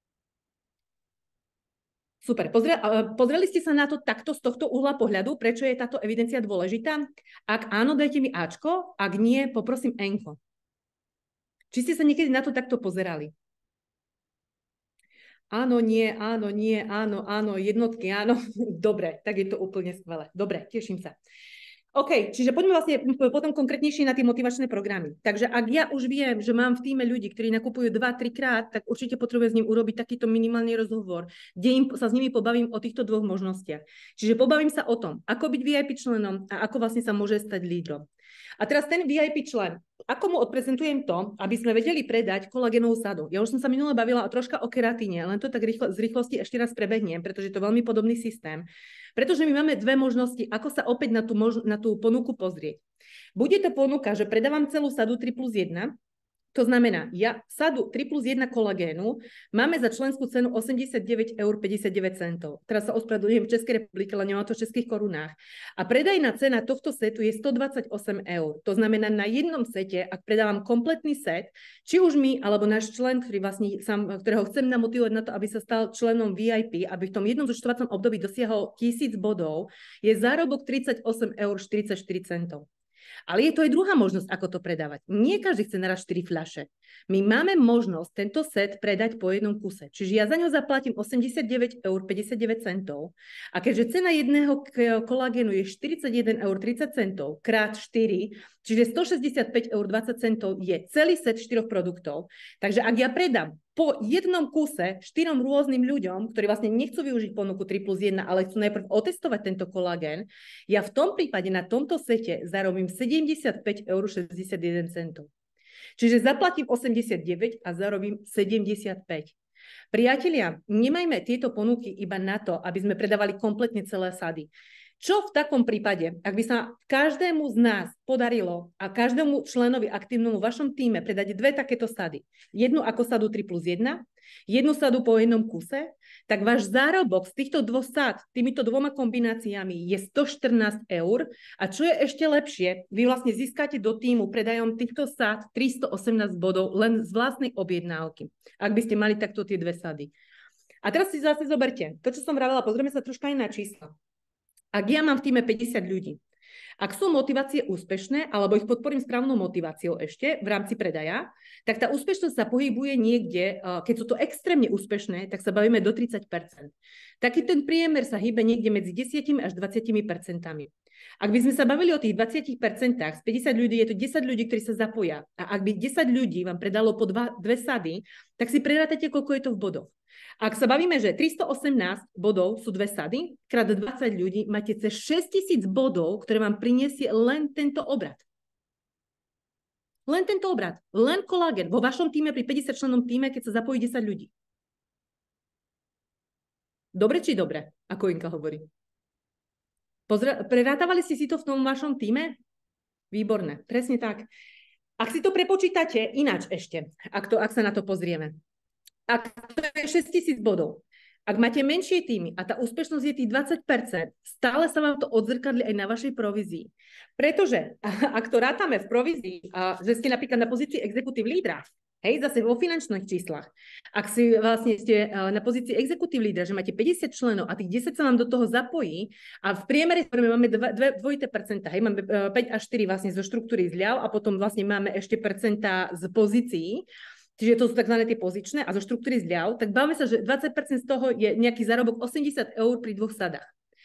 B: Super. Pozre, pozreli ste sa na to takto z tohto uhla pohľadu? Prečo je táto evidencia dôležitá? Ak áno, dajte mi Ačko. Ak nie, poprosím Enko. Či ste sa niekedy na to takto pozerali? Áno, nie, áno, nie, áno, áno, jednotky, áno. Dobre, tak je to úplne skvelé. Dobre, teším sa. OK, čiže poďme vlastne potom konkrétnejšie na tie motivačné programy. Takže ak ja už viem, že mám v tíme ľudí, ktorí nakupujú dva tri krát, tak určite potrebujem s ním urobiť takýto minimálny rozhovor, kde im, sa s nimi pobavím o týchto dvoch možnostiach. Čiže pobavím sa o tom, ako byť vé í pé členom a ako vlastne sa môže stať lídrom. A teraz ten vé í pé člen, ako mu odprezentujem to, aby sme vedeli predať kolagénovú sadu. Ja už som sa minule bavila o troška o keratíne, len to tak rýchlo, z rýchlosti ešte raz prebehnem, pretože to je veľmi podobný systém. Pretože my máme dve možnosti, ako sa opäť na tú, mož- na tú ponuku pozrieť. Bude to ponuka, že predávam celú sadu tri plus jeden, to znamená, ja sadu tri plus jeden kolagénu máme za členskú cenu osemdesiatdeväť eur päťdesiatdeväť centov. Teraz sa ospravedlňujem v Českej republike, ale nemám to v českých korunách. A predajná cena tohto setu je stodvadsaťosem eur. To znamená, na jednom sete, ak predávam kompletný set, či už my, alebo náš člen, ktorý vlastne sám, ktorého chcem namotivovať na to, aby sa stal členom vé í pé, aby v tom jednom zúčtovacom období dosiahol tisíc bodov, je zárobok tridsaťosem eur štyridsaťštyri centov. Ale je to aj druhá možnosť, ako to predávať. Nie každý chce naraz štyri fľaše. My máme možnosť tento set predať po jednom kuse. Čiže ja za ňo zaplatím osemdesiatdeväť eur päťdesiatdeväť centov. A keďže cena jedného kolagénu je štyridsaťjeden eur tridsať centov krát štyri, čiže stošesťdesiatpäť eur dvadsať centov je celý set štyroch produktov. Takže ak ja predám po jednom kuse štyrom rôznym ľuďom, ktorí vlastne nechcú využiť ponuku tri plus jeden, ale chcú najprv otestovať tento kolagén, ja v tom prípade na tomto sete zarobím sedemdesiatpäť eur šesťdesiatjeden centov. Čiže zaplatím osemdesiatdeväť a zarobím sedemdesiatpäť. Priatelia, nemajme tieto ponuky iba na to, aby sme predávali kompletne celé sady. Čo v takom prípade, ak by sa každému z nás podarilo a každému členovi aktívnemu v vašom týme predať dve takéto sady, jednu ako sadu tri plus jeden, jednu sadu po jednom kuse, tak váš zárobok z týchto dvoch sád, týmito dvoma kombináciami je stoštrnásť eur a čo je ešte lepšie, vy vlastne získate do týmu predajom týchto sád tristoosemnásť bodov len z vlastnej objednávky, ak by ste mali takto tie dve sady. A teraz si zase zoberte, to, čo som vravela, pozrieme sa troška aj na čísla. Ak ja mám v týme päťdesiat ľudí, ak sú motivácie úspešné, alebo ich podporím správnou motiváciou ešte v rámci predaja, tak tá úspešnosť sa pohybuje niekde, keď sú to extrémne úspešné, tak sa bavíme do tridsať percent. Taký ten priemer sa hýbe niekde medzi desať až dvadsať percentami. Ak by sme sa bavili o tých dvadsať percentách, z päťdesiat ľudí je to desať ľudí, ktorí sa zapoja. A ak by desať ľudí vám predalo po dva, dve sady, tak si prerátate, koľko je to v bodoch. Ak sa bavíme, že tristoosemnásť bodov sú dve sady, krát dvadsať ľudí, máte cez šesťtisíc bodov, ktoré vám priniesie len tento obrad. Len tento obrad. Len kolagén. Vo vašom týme, pri päťdesiat člennom týme, keď sa zapojí desať ľudí. Dobre či dobre, ako Inka hovorí? Pozra- prerátavali ste si to v tom vašom týme? Výborné, presne tak. Ak si to prepočítate ináč ešte, ak, to, ak sa na to pozrieme. Ak to je šesťtisíc bodov, ak máte menšie týmy a tá úspešnosť je tých dvadsať percent, stále sa vám to odzrkadli aj na vašej provízii. Pretože ak to rátame v provízii, a že ste napríklad na pozícii executive lídra, hej, zase vo finančných číslach, ak si vlastne ste na pozícii executive lídra, že máte päťdesiat členov a tých desať sa vám do toho zapojí a v priemere máme dve, dve, dvojité percenta, hej, máme päť až štyri vlastne zo štruktúry zľav a potom vlastne máme ešte percenta z pozícií, čiže to sú tzv. Tie pozičné a zo štruktúry zľav, tak bavíme sa, že dvadsať percent z toho je nejaký zárobok osemdesiat eur pri dvoch sadách.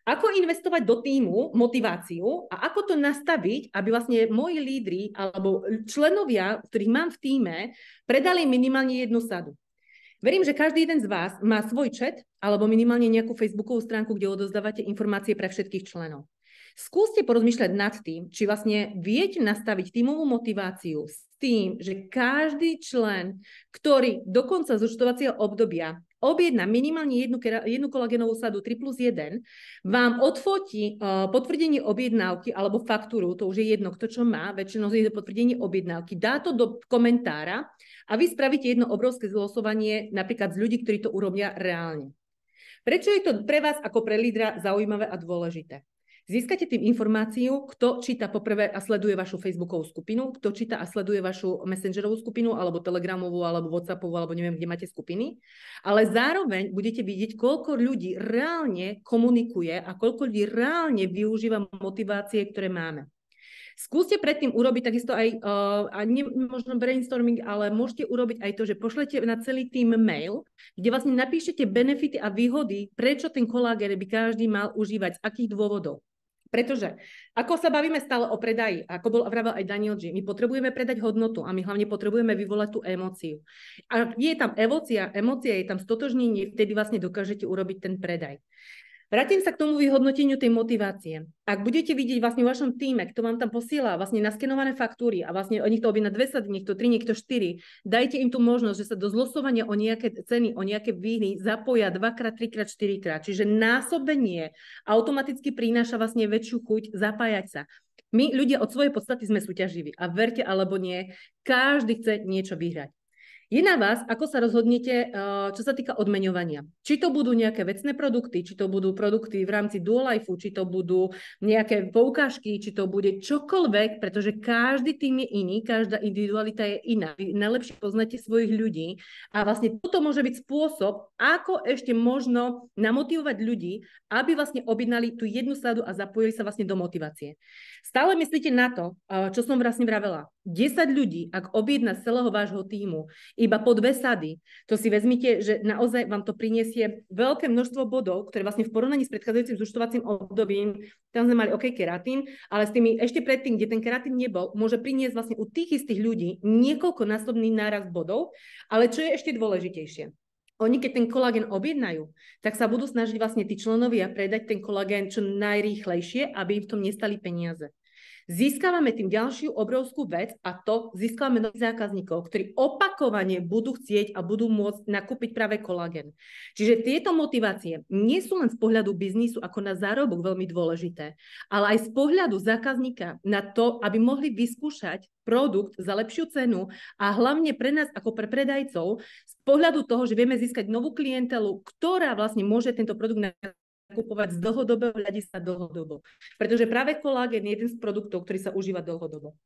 B: Ako investovať do týmu motiváciu a ako to nastaviť, aby vlastne moji lídri alebo členovia, ktorých mám v tíme, predali minimálne jednu sadu. Verím, že každý jeden z vás má svoj chat alebo minimálne nejakú facebookovú stránku, kde odozdávate informácie pre všetkých členov. Skúste porozmýšľať nad tým, či vlastne viete nastaviť tímovú motiváciu s tým, že každý člen, ktorý do konca zúčtovacieho obdobia objedná minimálne jednu, jednu kolagénovú sadu tri plus jeden, vám odfotí uh, potvrdenie objednávky alebo faktúru, to už je jedno, kto čo má, väčšinou je to potvrdenie objednávky, dá to do komentára a vy spravíte jedno obrovské zlosovanie napríklad z ľudí, ktorí to urobia reálne. Prečo je to pre vás ako pre lídra zaujímavé a dôležité? Získate tým informáciu, kto číta poprvé a sleduje vašu facebookovú skupinu, kto číta a sleduje vašu messengerovú skupinu, alebo telegramovú, alebo whatsappovú, alebo neviem, kde máte skupiny. Ale zároveň budete vidieť, koľko ľudí reálne komunikuje a koľko ľudí reálne využíva motivácie, ktoré máme. Skúste predtým urobiť takisto aj, uh, a nie možno brainstorming, ale môžete urobiť aj to, že pošlete na celý tým mail, kde vlastne napíšete benefity a výhody, prečo ten kolágen by každý mal užívať, z akých dôvodov. Pretože, ako sa bavíme stále o predaji, ako bol vravel aj Daniel G., my potrebujeme predať hodnotu a my hlavne potrebujeme vyvolať tú emóciu. A je tam emócia, emócia je tam stotožnenie, vtedy vlastne dokážete urobiť ten predaj. Vrátim sa k tomu vyhodnoteniu tej motivácie. Ak budete vidieť vlastne v vašom týme, kto vám tam posiela vlastne naskenované faktúry a vlastne nech to objedná dve sady, niekto tri, niekto štyri, dajte im tú možnosť, že sa do zlosovania o nejaké ceny, o nejaké výhry zapoja dvakrát, trikrát, štyrikrát. Čiže násobenie automaticky prináša vlastne väčšiu chuť zapájať sa. My ľudia od svojej podstaty sme súťaživí a verte alebo nie, každý chce niečo vyhrať. Je na vás, ako sa rozhodnete, čo sa týka odmeňovania. Či to budú nejaké vecné produkty, či to budú produkty v rámci Duolifeu, či to budú nejaké poukážky, či to bude čokoľvek, pretože každý tým je iný, každá individualita je iná. Vy najlepšie poznáte svojich ľudí a vlastne toto môže byť spôsob, ako ešte možno namotivovať ľudí, aby vlastne objednali tú jednu sadu a zapojili sa vlastne do motivácie. Stále myslíte na to, čo som vlastne vravela. desať ľudí, ak objedná z celého vášho tímu, iba po dve sady, to si vezmite, že naozaj vám to priniesie veľké množstvo bodov, ktoré vlastne v porovnaní s predchádzajúcim zúčtovacím obdobím, tam sme mali OK keratín, ale s tými ešte predtým, kde ten keratín nebol, môže priniesť vlastne u tých istých ľudí niekoľkonásobný nárast bodov, ale čo je ešte dôležitejšie? Oni, keď ten kolagén objednajú, tak sa budú snažiť vlastne tí členovia predať ten kolagén čo najrýchlejšie, aby im v tom nestali peniaze. Získavame tým ďalšiu obrovskú vec a to získavame nových zákazníkov, ktorí opakovane budú chcieť a budú môcť nakúpiť práve kolagén. Čiže tieto motivácie nie sú len z pohľadu biznisu ako na zárobok veľmi dôležité, ale aj z pohľadu zákazníka na to, aby mohli vyskúšať produkt za lepšiu cenu a hlavne pre nás ako pre predajcov z pohľadu toho, že vieme získať novú klientelu, ktorá vlastne môže tento produkt kupovať z dlhodobého hľadiska dlhodobo. Pretože práve kolagén je jeden z produktov, ktorý sa užíva dlhodobo.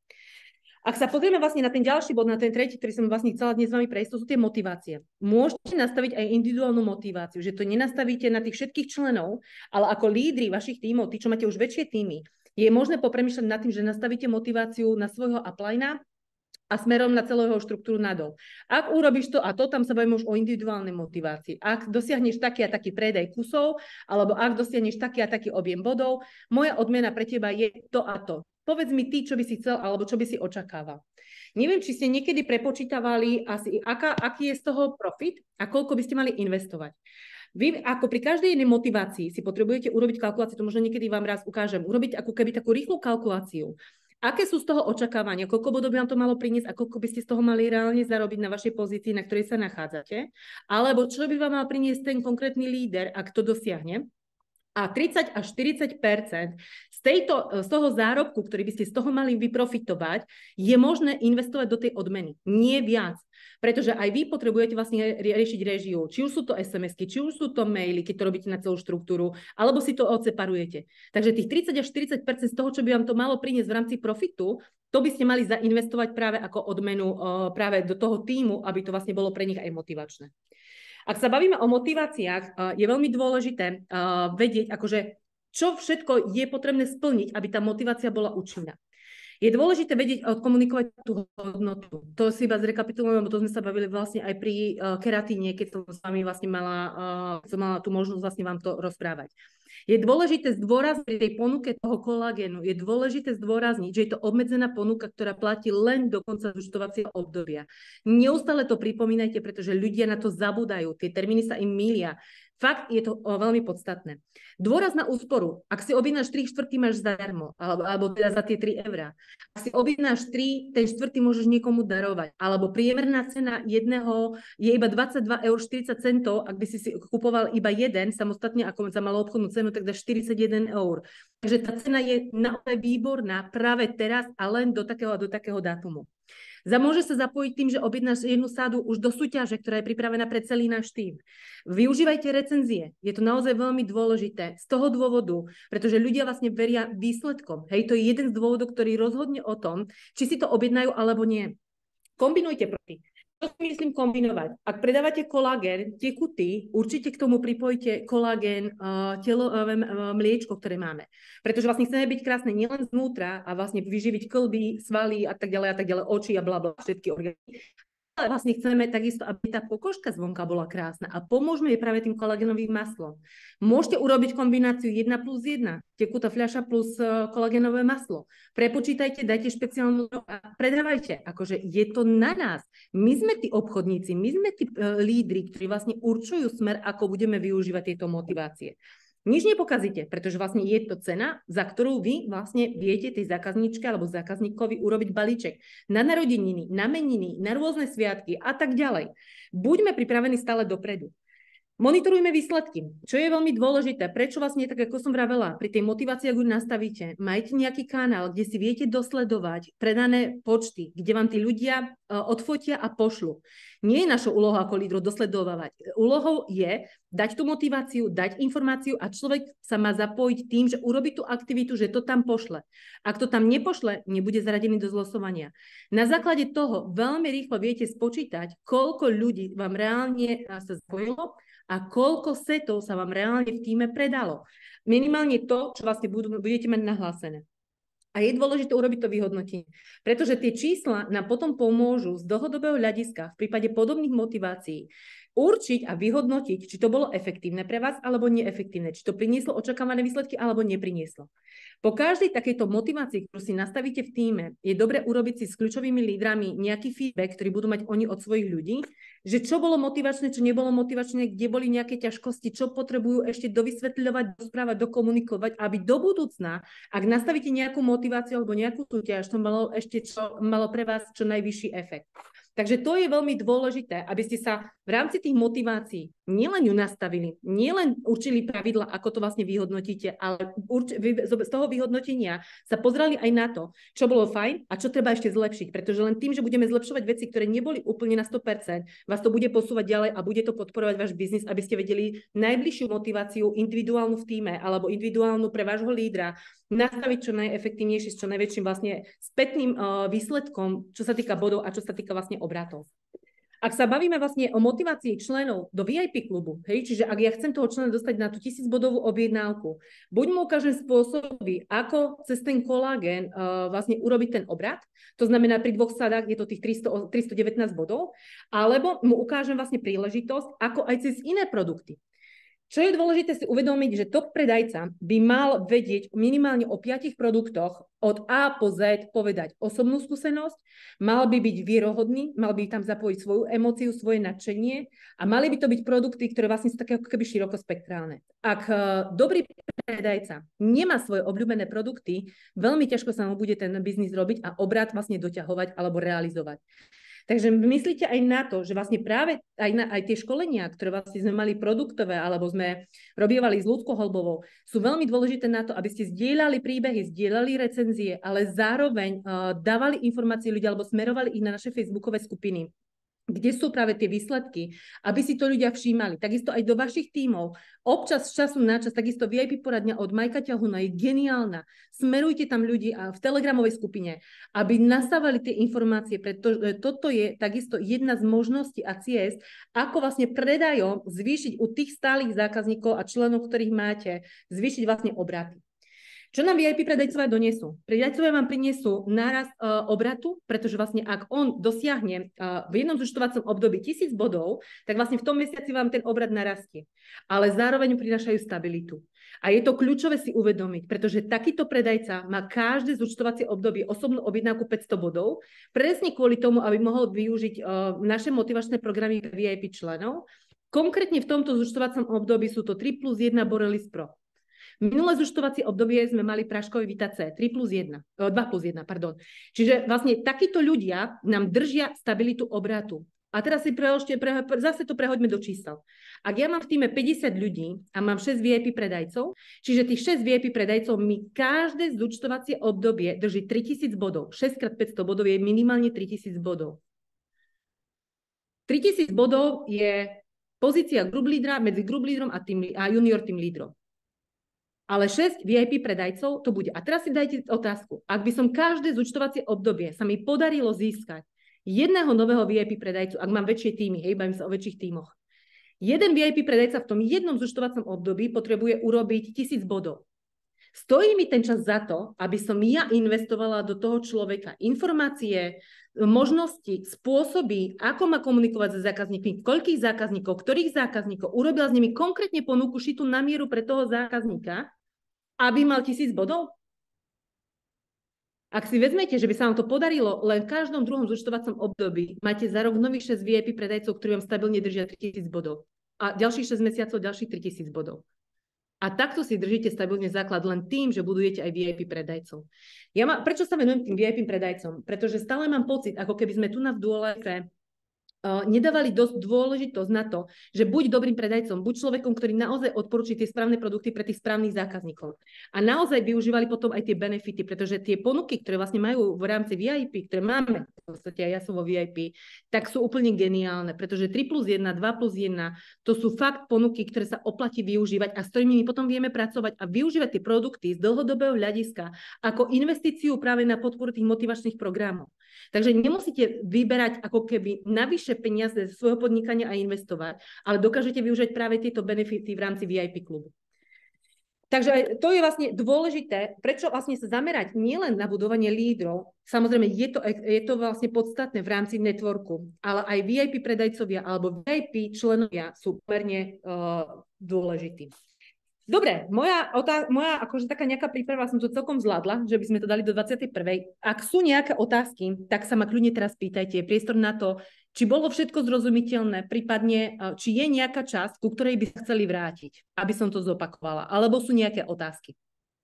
B: Ak sa pozrieme vlastne na ten ďalší bod, na ten tretí, ktorý som vlastne chcela dnes s vami prejsť, to sú tie motivácie. Môžete nastaviť aj individuálnu motiváciu, že to nenastavíte na tých všetkých členov, ale ako lídri vašich tímov, tí, čo máte už väčšie tímy, je možné popremýšľať nad tým, že nastavíte motiváciu na svojho uplina a smerom na celú jeho štruktúru nadol. Ak urobíš to a to, tam sa bavíme už o individuálnej motivácii. Ak dosiahneš taký a taký predaj kusov, alebo ak dosiahneš taký a taký objem bodov, moja odmena pre teba je to a to. Povedz mi ty, čo by si chcel, alebo čo by si očakával. Neviem, či ste niekedy prepočítavali, asi, aká, aký je z toho profit a koľko by ste mali investovať. Vy ako pri každej jednej motivácii si potrebujete urobiť kalkuláciu, to možno niekedy vám raz ukážem, urobiť ako keby takú rýchlu kalkuláciu. Aké sú z toho očakávania, koľko bodov by vám to malo priniesť a koľko by ste z toho mali reálne zarobiť na vašej pozícii, na ktorej sa nachádzate, alebo čo by vám mal priniesť ten konkrétny líder, ak to dosiahne. A tridsať až štyridsať percent z, tejto, z toho zárobku, ktorý by ste z toho mali vyprofitovať, je možné investovať do tej odmeny, nie viac. Pretože aj vy potrebujete vlastne riešiť réžiu. Či už sú to es em esky, či už sú to maily, keď to robíte na celú štruktúru, alebo si to odseparujete. Takže tých tridsať až štyridsať percent z toho, čo by vám to malo priniesť v rámci profitu, to by ste mali zainvestovať práve ako odmenu práve do toho tímu, aby to vlastne bolo pre nich aj motivačné. Ak sa bavíme o motiváciách, je veľmi dôležité vedieť, akože, čo všetko je potrebné splniť, aby tá motivácia bola účinná. Je dôležité vedieť odkomunikovať tú hodnotu. To si iba zrekapitulujem, lebo to sme sa bavili vlastne aj pri uh, keratíne, keď som s vami vlastne mala, uh, som mala tú možnosť vlastne vám to rozprávať. Je dôležité zdôrazniť pri tej ponuke toho kolagénu, je dôležité zdôrazniť, že je to obmedzená ponuka, ktorá platí len do konca zúčtovacieho obdobia. Neustále to pripomínajte, pretože ľudia na to zabúdajú, tie termíny sa im mýlia. Fakt je to o, veľmi podstatné. Dôraz na úsporu. Ak si objednáš tri štvrtý, máš zadarmo, alebo, alebo teda za tie tri eurá. Ak si objednáš tri, ten štvrtý môžeš niekomu darovať. Alebo priemerná cena jedného je iba dvadsaťdva eur štyridsať centov, ak by si si kupoval iba jeden, samostatne ako za malú obchodnú cenu, tak dáš štyridsaťjeden eur. Takže tá cena je naozaj výborná práve teraz a len do takého a do takého dátumu. Za môže sa zapojiť tým, že objednáš jednu sádu už do súťaže, ktorá je pripravená pre celý náš tím. Využívajte recenzie. Je to naozaj veľmi dôležité z toho dôvodu, pretože ľudia vlastne veria výsledkom. Hej, to je jeden z dôvodov, ktorý rozhodne o tom, či si to objednajú alebo nie. Kombinujte prvky. Čo si myslím kombinovať? Ak predávate kolagén, tekutý, určite k tomu pripojíte kolagén, uh, telové uh, mliečko, ktoré máme. Pretože vlastne chceme byť krásne nielen znútra a vlastne vyživiť klby, svaly a tak ďalej a tak ďalej, oči a blablabla, všetky orgány. Ale vlastne chceme takisto, aby tá pokožka zvonka bola krásna a pomôžeme jej práve tým kolagénovým maslom. Môžete urobiť kombináciu jeden plus jeden, tekutá fľaša plus kolagénové maslo. Prepočítajte, dajte špeciálnu a predávajte. Akože je to na nás. My sme tí obchodníci, my sme tí lídri, ktorí vlastne určujú smer, ako budeme využívať tieto motivácie. Nič nepokazíte, pretože vlastne je to cena, za ktorú vy vlastne viete tej zákazničke alebo zákazníkovi urobiť balíček na narodeniny, na meniny, na rôzne sviatky a tak ďalej. Buďme pripravení stále dopredu. Monitorujme výsledky, čo je veľmi dôležité. Prečo vlastne, tak ako som vravela, pri tej motivácii, ak ju nastavíte, majte nejaký kanál, kde si viete dosledovať predané počty, kde vám tí ľudia uh, odfotia a pošlu. Nie je našou úlohou ako lídrov dosledovať. Úlohou je dať tú motiváciu, dať informáciu a človek sa má zapojiť tým, že urobí tú aktivitu, že to tam pošle. Ak to tam nepošle, nebude zaradený do zlosovania. Na základe toho veľmi rýchlo viete spočítať, koľko ľudí vám reálne sa zapojilo a koľko setov sa vám reálne v tíme predalo. Minimálne to, čo vlastne budete mať nahlásené. A je dôležité urobiť to vyhodnotenie, pretože tie čísla nám potom pomôžu z dlhodobého hľadiska v prípade podobných motivácií určiť a vyhodnotiť, či to bolo efektívne pre vás alebo neefektívne, či to prinieslo očakávané výsledky alebo neprinieslo. Po každej takejto motivácii, ktorú si nastavíte v tíme, je dobre urobiť si s kľúčovými lídrami nejaký feedback, ktorý budú mať oni od svojich ľudí, že čo bolo motivačné, čo nebolo motivačné, kde boli nejaké ťažkosti, čo potrebujú ešte dovysvetľovať, dosprávať, dokomunikovať, aby do budúcna, ak nastavíte nejakú motiváciu alebo nejakú súťaž, to malo ešte čo, malo pre vás čo najvyšší efekt. Takže to je veľmi dôležité, aby ste sa v rámci tých motivácií nielen ju nastavili, nielen určili pravidla, ako to vlastne vyhodnotíte, ale z toho vyhodnotenia sa pozreli aj na to, čo bolo fajn a čo treba ešte zlepšiť, pretože len tým, že budeme zlepšovať veci, ktoré neboli úplne na sto percent, vás to bude posúvať ďalej a bude to podporovať váš biznis, aby ste vedeli najbližšiu motiváciu individuálnu v tíme alebo individuálnu pre vášho lídra nastaviť čo najefektívnejšie, s čo najväčším vlastne spätným uh, výsledkom, čo sa týka bodov a čo sa týka vlastne obratov. Ak sa bavíme vlastne o motivácii členov do vé í pé klubu, hej, čiže ak ja chcem toho člena dostať na tú tisícbodovú objednávku, buď mu ukážem spôsoby, ako cez ten kolagén uh, vlastne urobiť ten obrat, to znamená pri dvoch sadách je to tých tristo, tristodevätnásť bodov, alebo mu ukážem vlastne príležitosť, ako aj cez iné produkty. Čo je dôležité si uvedomiť, že top predajca by mal vedieť minimálne o piatich produktoch od A po Z povedať osobnú skúsenosť, mal by byť vierohodný, mal by tam zapojiť svoju emóciu, svoje nadšenie a mali by to byť produkty, ktoré vlastne sú také ako keby širokospektrálne. Ak uh, dobrý predajca nemá svoje obľúbené produkty, veľmi ťažko sa mu bude ten biznis robiť a obrat vlastne doťahovať alebo realizovať. Takže myslíte aj na to, že vlastne práve aj, na, aj tie školenia, ktoré vlastne sme mali produktové, alebo sme robievali s Ľudkou Holbovou, sú veľmi dôležité na to, aby ste zdieľali príbehy, zdieľali recenzie, ale zároveň uh, dávali informácie ľudia, alebo smerovali ich na naše facebookové skupiny, kde sú práve tie výsledky, aby si to ľudia všímali. Takisto aj do vašich tímov. Občas z času na čas, takisto vé í pé poradňa od Majka Ťahuna je geniálna. Smerujte tam ľudí a v telegramovej skupine, aby nastávali tie informácie, pretože toto je takisto jedna z možností a ciest, ako vlastne predajom zvýšiť u tých stálych zákazníkov a členov, ktorých máte, zvýšiť vlastne obraty. Čo nám vé í pé predajcovia donesú? Predajcovia vám prinesú nárast uh, obratu, pretože vlastne ak on dosiahne uh, v jednom zúčtovacom období tisíc bodov, tak vlastne v tom mesiaci vám ten obrad narastie. Ale zároveň prinášajú stabilitu. A je to kľúčové si uvedomiť, pretože takýto predajca má každé zúčtovacie obdobie osobnú objednávku päťsto bodov, presne kvôli tomu, aby mohol využiť uh, naše motivačné programy vé í pé členov. Konkrétne v tomto zúčtovacom období sú to tri plus jeden Borealis Pro. Minulé zúčtovacie obdobie sme mali práškový Vita C, tri plus jeden, dva plus jeden, pardon. Čiže vlastne takíto ľudia nám držia stabilitu obratu. A teraz si prehoďte, pre, zase to prehoďme do čísel. Ak ja mám v týme päťdesiat ľudí a mám šesť vé í pé predajcov, čiže tých šesť vé í pé predajcov mi každé zúčtovacie obdobie drží tritisíc bodov. šesť krát päťsto bodov je minimálne tritisíc bodov. tritisíc bodov je pozícia group lídra medzi group lídrom a, tým, a junior tým lídrom. Ale šesť vé í pé predajcov to bude. A teraz si dajte otázku. Ak by som každé zúčtovacie obdobie sa mi podarilo získať jedného nového vé í pé predajcu, ak mám väčšie týmy, hej, bavím sa o väčších tímoch. Jeden vé í pé predajca v tom jednom zúčtovacom období potrebuje urobiť tisíc bodov. Stojí mi ten čas za to, aby som ja investovala do toho človeka informácie, možnosti, spôsoby, ako má komunikovať so zákazníkmi, koľkých zákazníkov, ktorých zákazníkov, urobila s nimi konkrétne ponuku šitú na mieru pre toho zákazníka, aby mal tisíc bodov? Ak si vezmete, že by sa vám to podarilo len v každom druhom zúčtovacom období, máte za rok nových šesť vé í pé predajcov, ktorí vám stabilne držia tritisíc bodov. A ďalších šesť mesiacov ďalších tritisíc bodov. A takto si držíte stabilne základ len tým, že budujete aj vé í pé predajcov. Ja ma, prečo sa venujem tým vé í pé predajcom? Pretože stále mám pocit, ako keby sme tu na v Duolife Uh, nedávali dosť dôležitosť na to, že buď dobrým predajcom, buď človekom, ktorý naozaj odporúči tie správne produkty pre tých správnych zákazníkov. A naozaj využívali potom aj tie benefity, pretože tie ponuky, ktoré vlastne majú v rámci vé í pé, ktoré máme, v podstate aj ja som vo vé í pé, tak sú úplne geniálne, pretože tri plus jeden, dva plus jeden, to sú fakt ponuky, ktoré sa oplatí využívať a s ktorými my potom vieme pracovať a využívať tie produkty z dlhodobého hľadiska ako investíciu práve na podporu tých motivačných programov. Takže nemusíte vyberať ako keby navyše peniaze ze svojho podnikania a investovať, ale dokážete využiť práve tieto benefity v rámci vé í pé klubu. Takže to je vlastne dôležité, prečo vlastne sa zamerať nielen na budovanie lídrov, samozrejme je to, je to vlastne podstatné v rámci networku, ale aj vé í pé predajcovia alebo vé í pé členovia sú pomerne uh, dôležití. Dobre, moja, otá- moja akože taká nejaká príprava, som to celkom zvládla, že by sme to dali do dvadsiatej prvej Ak sú nejaké otázky, tak sa ma kľudne teraz pýtajte. Je priestor na to, či bolo všetko zrozumiteľné, prípadne či je nejaká časť, ku ktorej by sa chceli vrátiť, aby som to zopakovala, alebo sú nejaké otázky.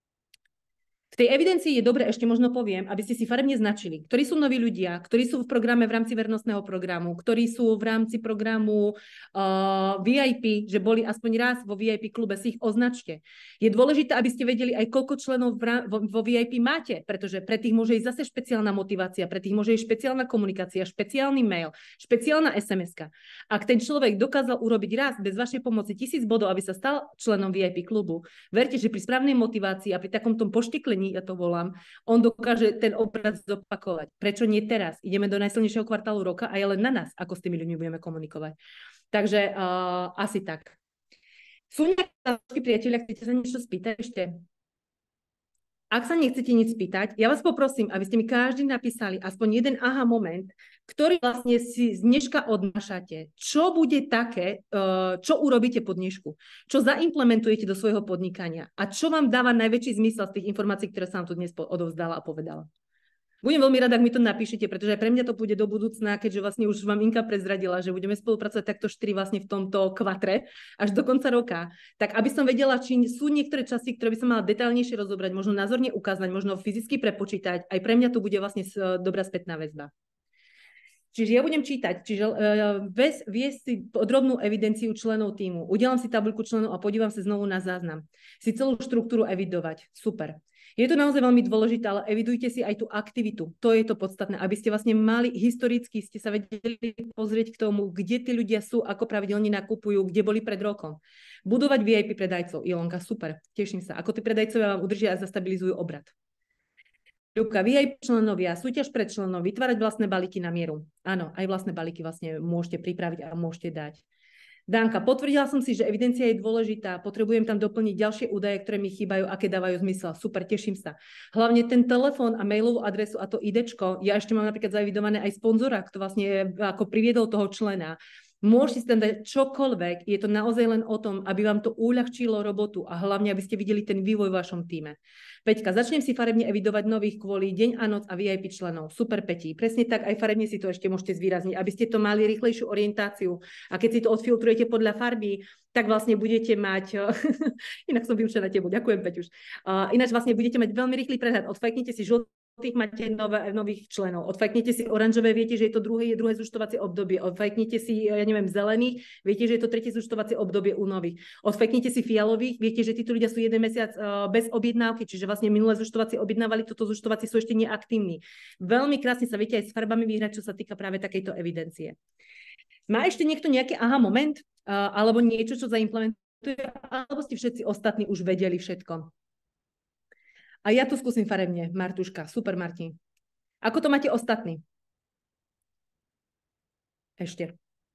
B: V tej evidencii je dobre, ešte možno poviem, aby ste si farebne značili, ktorí sú noví ľudia, ktorí sú v programe v rámci vernostného programu, ktorí sú v rámci programu uh, vé í pé, že boli aspoň raz vo vé í pé klube, si ich označte. Je dôležité, aby ste vedeli aj koľko členov vo, vo vé í pé máte, pretože pre tých môže ísť zase špeciálna motivácia, pre tých môže ísť špeciálna komunikácia, špeciálny mail, špeciálna es em eska. Ak ten človek dokázal urobiť raz bez vašej pomoci tisíc bodov, aby sa stal členom vé í pé klubu, verte, že pri správnej motivácii a pri takomto poštiklení, ja to volám, on dokáže ten obraz zopakovať. Prečo nie teraz? Ideme do najsilnejšieho kvartálu roka a je len na nás, ako s tými ľuďmi budeme komunikovať. Takže uh, asi tak. Sú nejaké otázky, priatelia, chcete sa niečo spýtať ešte? Ak sa nechcete nič spýtať, ja vás poprosím, aby ste mi každý napísali aspoň jeden aha moment, ktorý vlastne si z dneška odnášate. Čo bude také, čo urobíte po dnešku? Čo zaimplementujete do svojho podnikania? A čo vám dáva najväčší zmysel z tých informácií, ktoré som vám tu dnes odovzdala a povedala? Budem veľmi rada, ak mi to napíšete, pretože aj pre mňa to bude do budúcna, keďže vlastne už vám Inka prezradila, že budeme spolupracovať takto štyri vlastne v tomto kvatre až do konca roka. Tak aby som vedela, či sú niektoré časti, ktoré by som mala detailnejšie rozobrať, možno názorne ukázať, možno fyzicky prepočítať, aj pre mňa to bude vlastne dobrá spätná väzba. Čiže ja budem čítať, čiže uh, viesť si podrobnú evidenciu členov tímu, udelám si tabuľku členov a podívam sa znovu na záznam. Si celú štruktúru evidovať. Super. Je to naozaj veľmi dôležité, ale evidujte si aj tú aktivitu. To je to podstatné, aby ste vlastne mali historicky, ste sa vedeli pozrieť k tomu, kde tí ľudia sú, ako pravidelne nakupujú, kde boli pred rokom. Budovať vé í pé predajcov. Ilonka, super, teším sa. Ako tí predajcovia vám udržia a zastabilizujú obrad. Ľubka, vé í pé členovia, súťaž pre členov, vytvárať vlastné balíky na mieru. Áno, aj vlastné balíky vlastne môžete pripraviť a môžete dať. Danka, potvrdila som si, že evidencia je dôležitá, potrebujem tam doplniť ďalšie údaje, ktoré mi chýbajú, aké dávajú zmysel. Super, teším sa. Hlavne ten telefón a mailovú adresu a to idečko, ja ešte mám napríklad zaevidované aj sponzora, kto vlastne ako priviedol toho člena. Môžete si tam dať čokoľvek, je to naozaj len o tom, aby vám to uľahčilo robotu a hlavne, aby ste videli ten vývoj v vašom týme. Peťka, začnem si farebne evidovať nových kvôli deň a noc a vé í pé členov. Super, Peti. Presne tak, aj farebne si to ešte môžete zvýrazniť, aby ste to mali rýchlejšiu orientáciu. A keď si to odfiltrujete podľa farby, tak vlastne budete mať, inak som vyučená na tebu, ďakujem, Peťuš. Uh, ináč vlastne budete mať veľmi rýchly prehľad. Odfajknite si žltý, máte nové, nových členov. Odfajknite si oranžové, viete, že je to druhé, druhé zúčtovacie obdobie. Odfajknite si, ja neviem, zelených, viete, že je to tretie zúčtovacie obdobie u nových. Odfajknite si fialových, viete, že títo ľudia sú jeden mesiac uh, bez objednávky, čiže vlastne minulé zúčtovacie objednávali, toto zúčtovacie sú ešte neaktívni. Veľmi krásne sa viete aj s farbami vyhrať, čo sa týka práve takejto evidencie. Má ešte niekto nejaký aha moment, uh, alebo niečo, čo zaimplementuje, alebo ste všetci ostatní už vedeli všetko? A ja tu skúsim farebne, Martuška. Super, Martin. Ako to máte ostatní? Ešte.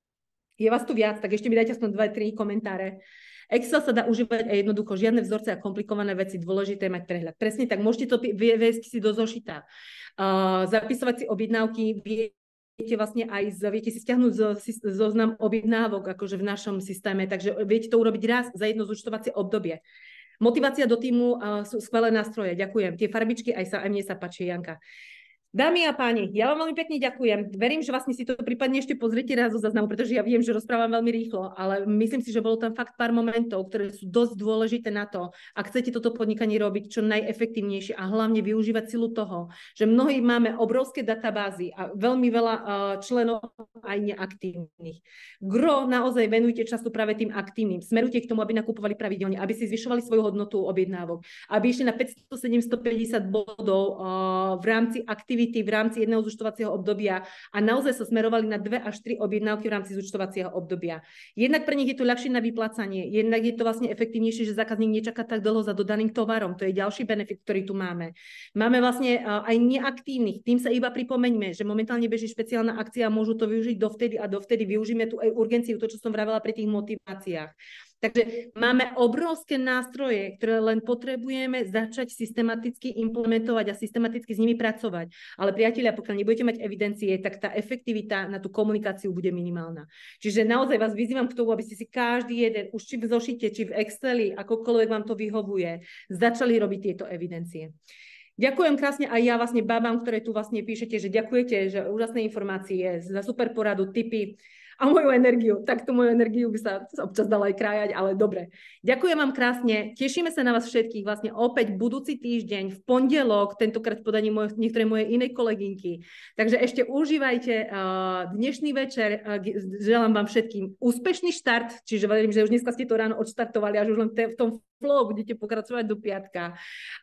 B: Je vás tu viac, tak ešte mi dajte aspoň dva tri komentáre. Excel sa dá užívať aj jednoducho, žiadne vzorce a komplikované veci, dôležité mať prehľad. Presne tak, môžete to viesť si do zošita. Uh, zapisovať si objednávky, viete vlastne aj, viete si stiahnuť zoznam objednávok, akože v našom systéme, takže viete to urobiť raz za jedno zúčtovacie obdobie. Motivácia do týmu uh, sú skvelé nástroje, ďakujem. Tie farbičky aj, sa, aj mne sa páči, Janka. Dámy a páni, ja vám veľmi pekne ďakujem. Verím, že vlastne si to prípadne ešte pozrite raz zo záznamu, pretože ja viem, že rozprávam veľmi rýchlo, ale myslím si, že bolo tam fakt pár momentov, ktoré sú dosť dôležité na to, ak chcete toto podnikanie robiť čo najefektívnejšie a hlavne využívať silu toho, že mnohí máme obrovské databázy a veľmi veľa uh, členov aj neaktívnych. Gro naozaj venujte času práve tým aktívnym. Smerujte k tomu, aby nakupovali pravidelne, aby si zvyšovali svoju hodnotu objednávok, aby išli na päťsto sedemstopäťdesiat bodov uh, v rámci aktivity v rámci jedného zúčtovacieho obdobia a naozaj sa smerovali na dve až tri objednávky v rámci zúčtovacieho obdobia. Jednak pre nich je to ľahšie na vyplácanie, jednak je to vlastne efektívnejšie, že zákazník nečaká tak dlho za dodaným tovarom. To je ďalší benefit, ktorý tu máme. Máme vlastne uh, aj neaktívnych, tým sa iba pripomeňme, že momentálne beží špeciálna akcia a môžu to využiť dovtedy a dovtedy. Využijeme tu aj urgenciu, to, čo som vravela pri tých motiváciách. Takže máme obrovské nástroje, ktoré len potrebujeme začať systematicky implementovať a systematicky s nimi pracovať. Ale priatelia, pokiaľ nebudete mať evidencie, tak tá efektivita na tú komunikáciu bude minimálna. Čiže naozaj vás vyzývam k tomu, aby ste si každý jeden, už či v zošite, či v Exceli, akokoľvek vám to vyhovuje, začali robiť tieto evidencie. Ďakujem krásne aj ja vlastne babám, ktoré tu vlastne píšete, že ďakujete, že úžasné informácie, za super poradu, tipy a moju energiu. Tak tú moju energiu by sa občas dala aj krájať, ale dobre. Ďakujem vám krásne, tešíme sa na vás všetkých vlastne opäť budúci týždeň, v pondelok, tentokrát v podaní moj, niektorej mojej inej kolegynky. Takže ešte užívajte uh, dnešný večer, uh, želám vám všetkým úspešný štart, čiže verím, že už dneska ste to ráno odštartovali, až už len te, v tom flow budete pokračovať do piatka.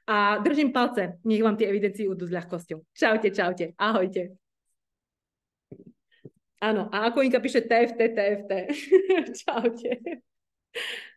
B: A držím palce, nech vám tie evidencie idú s ľahkosťou. Čaute, čaute, ahojte. Áno, a ako Inka píše té ef té, té ef té. Čaute.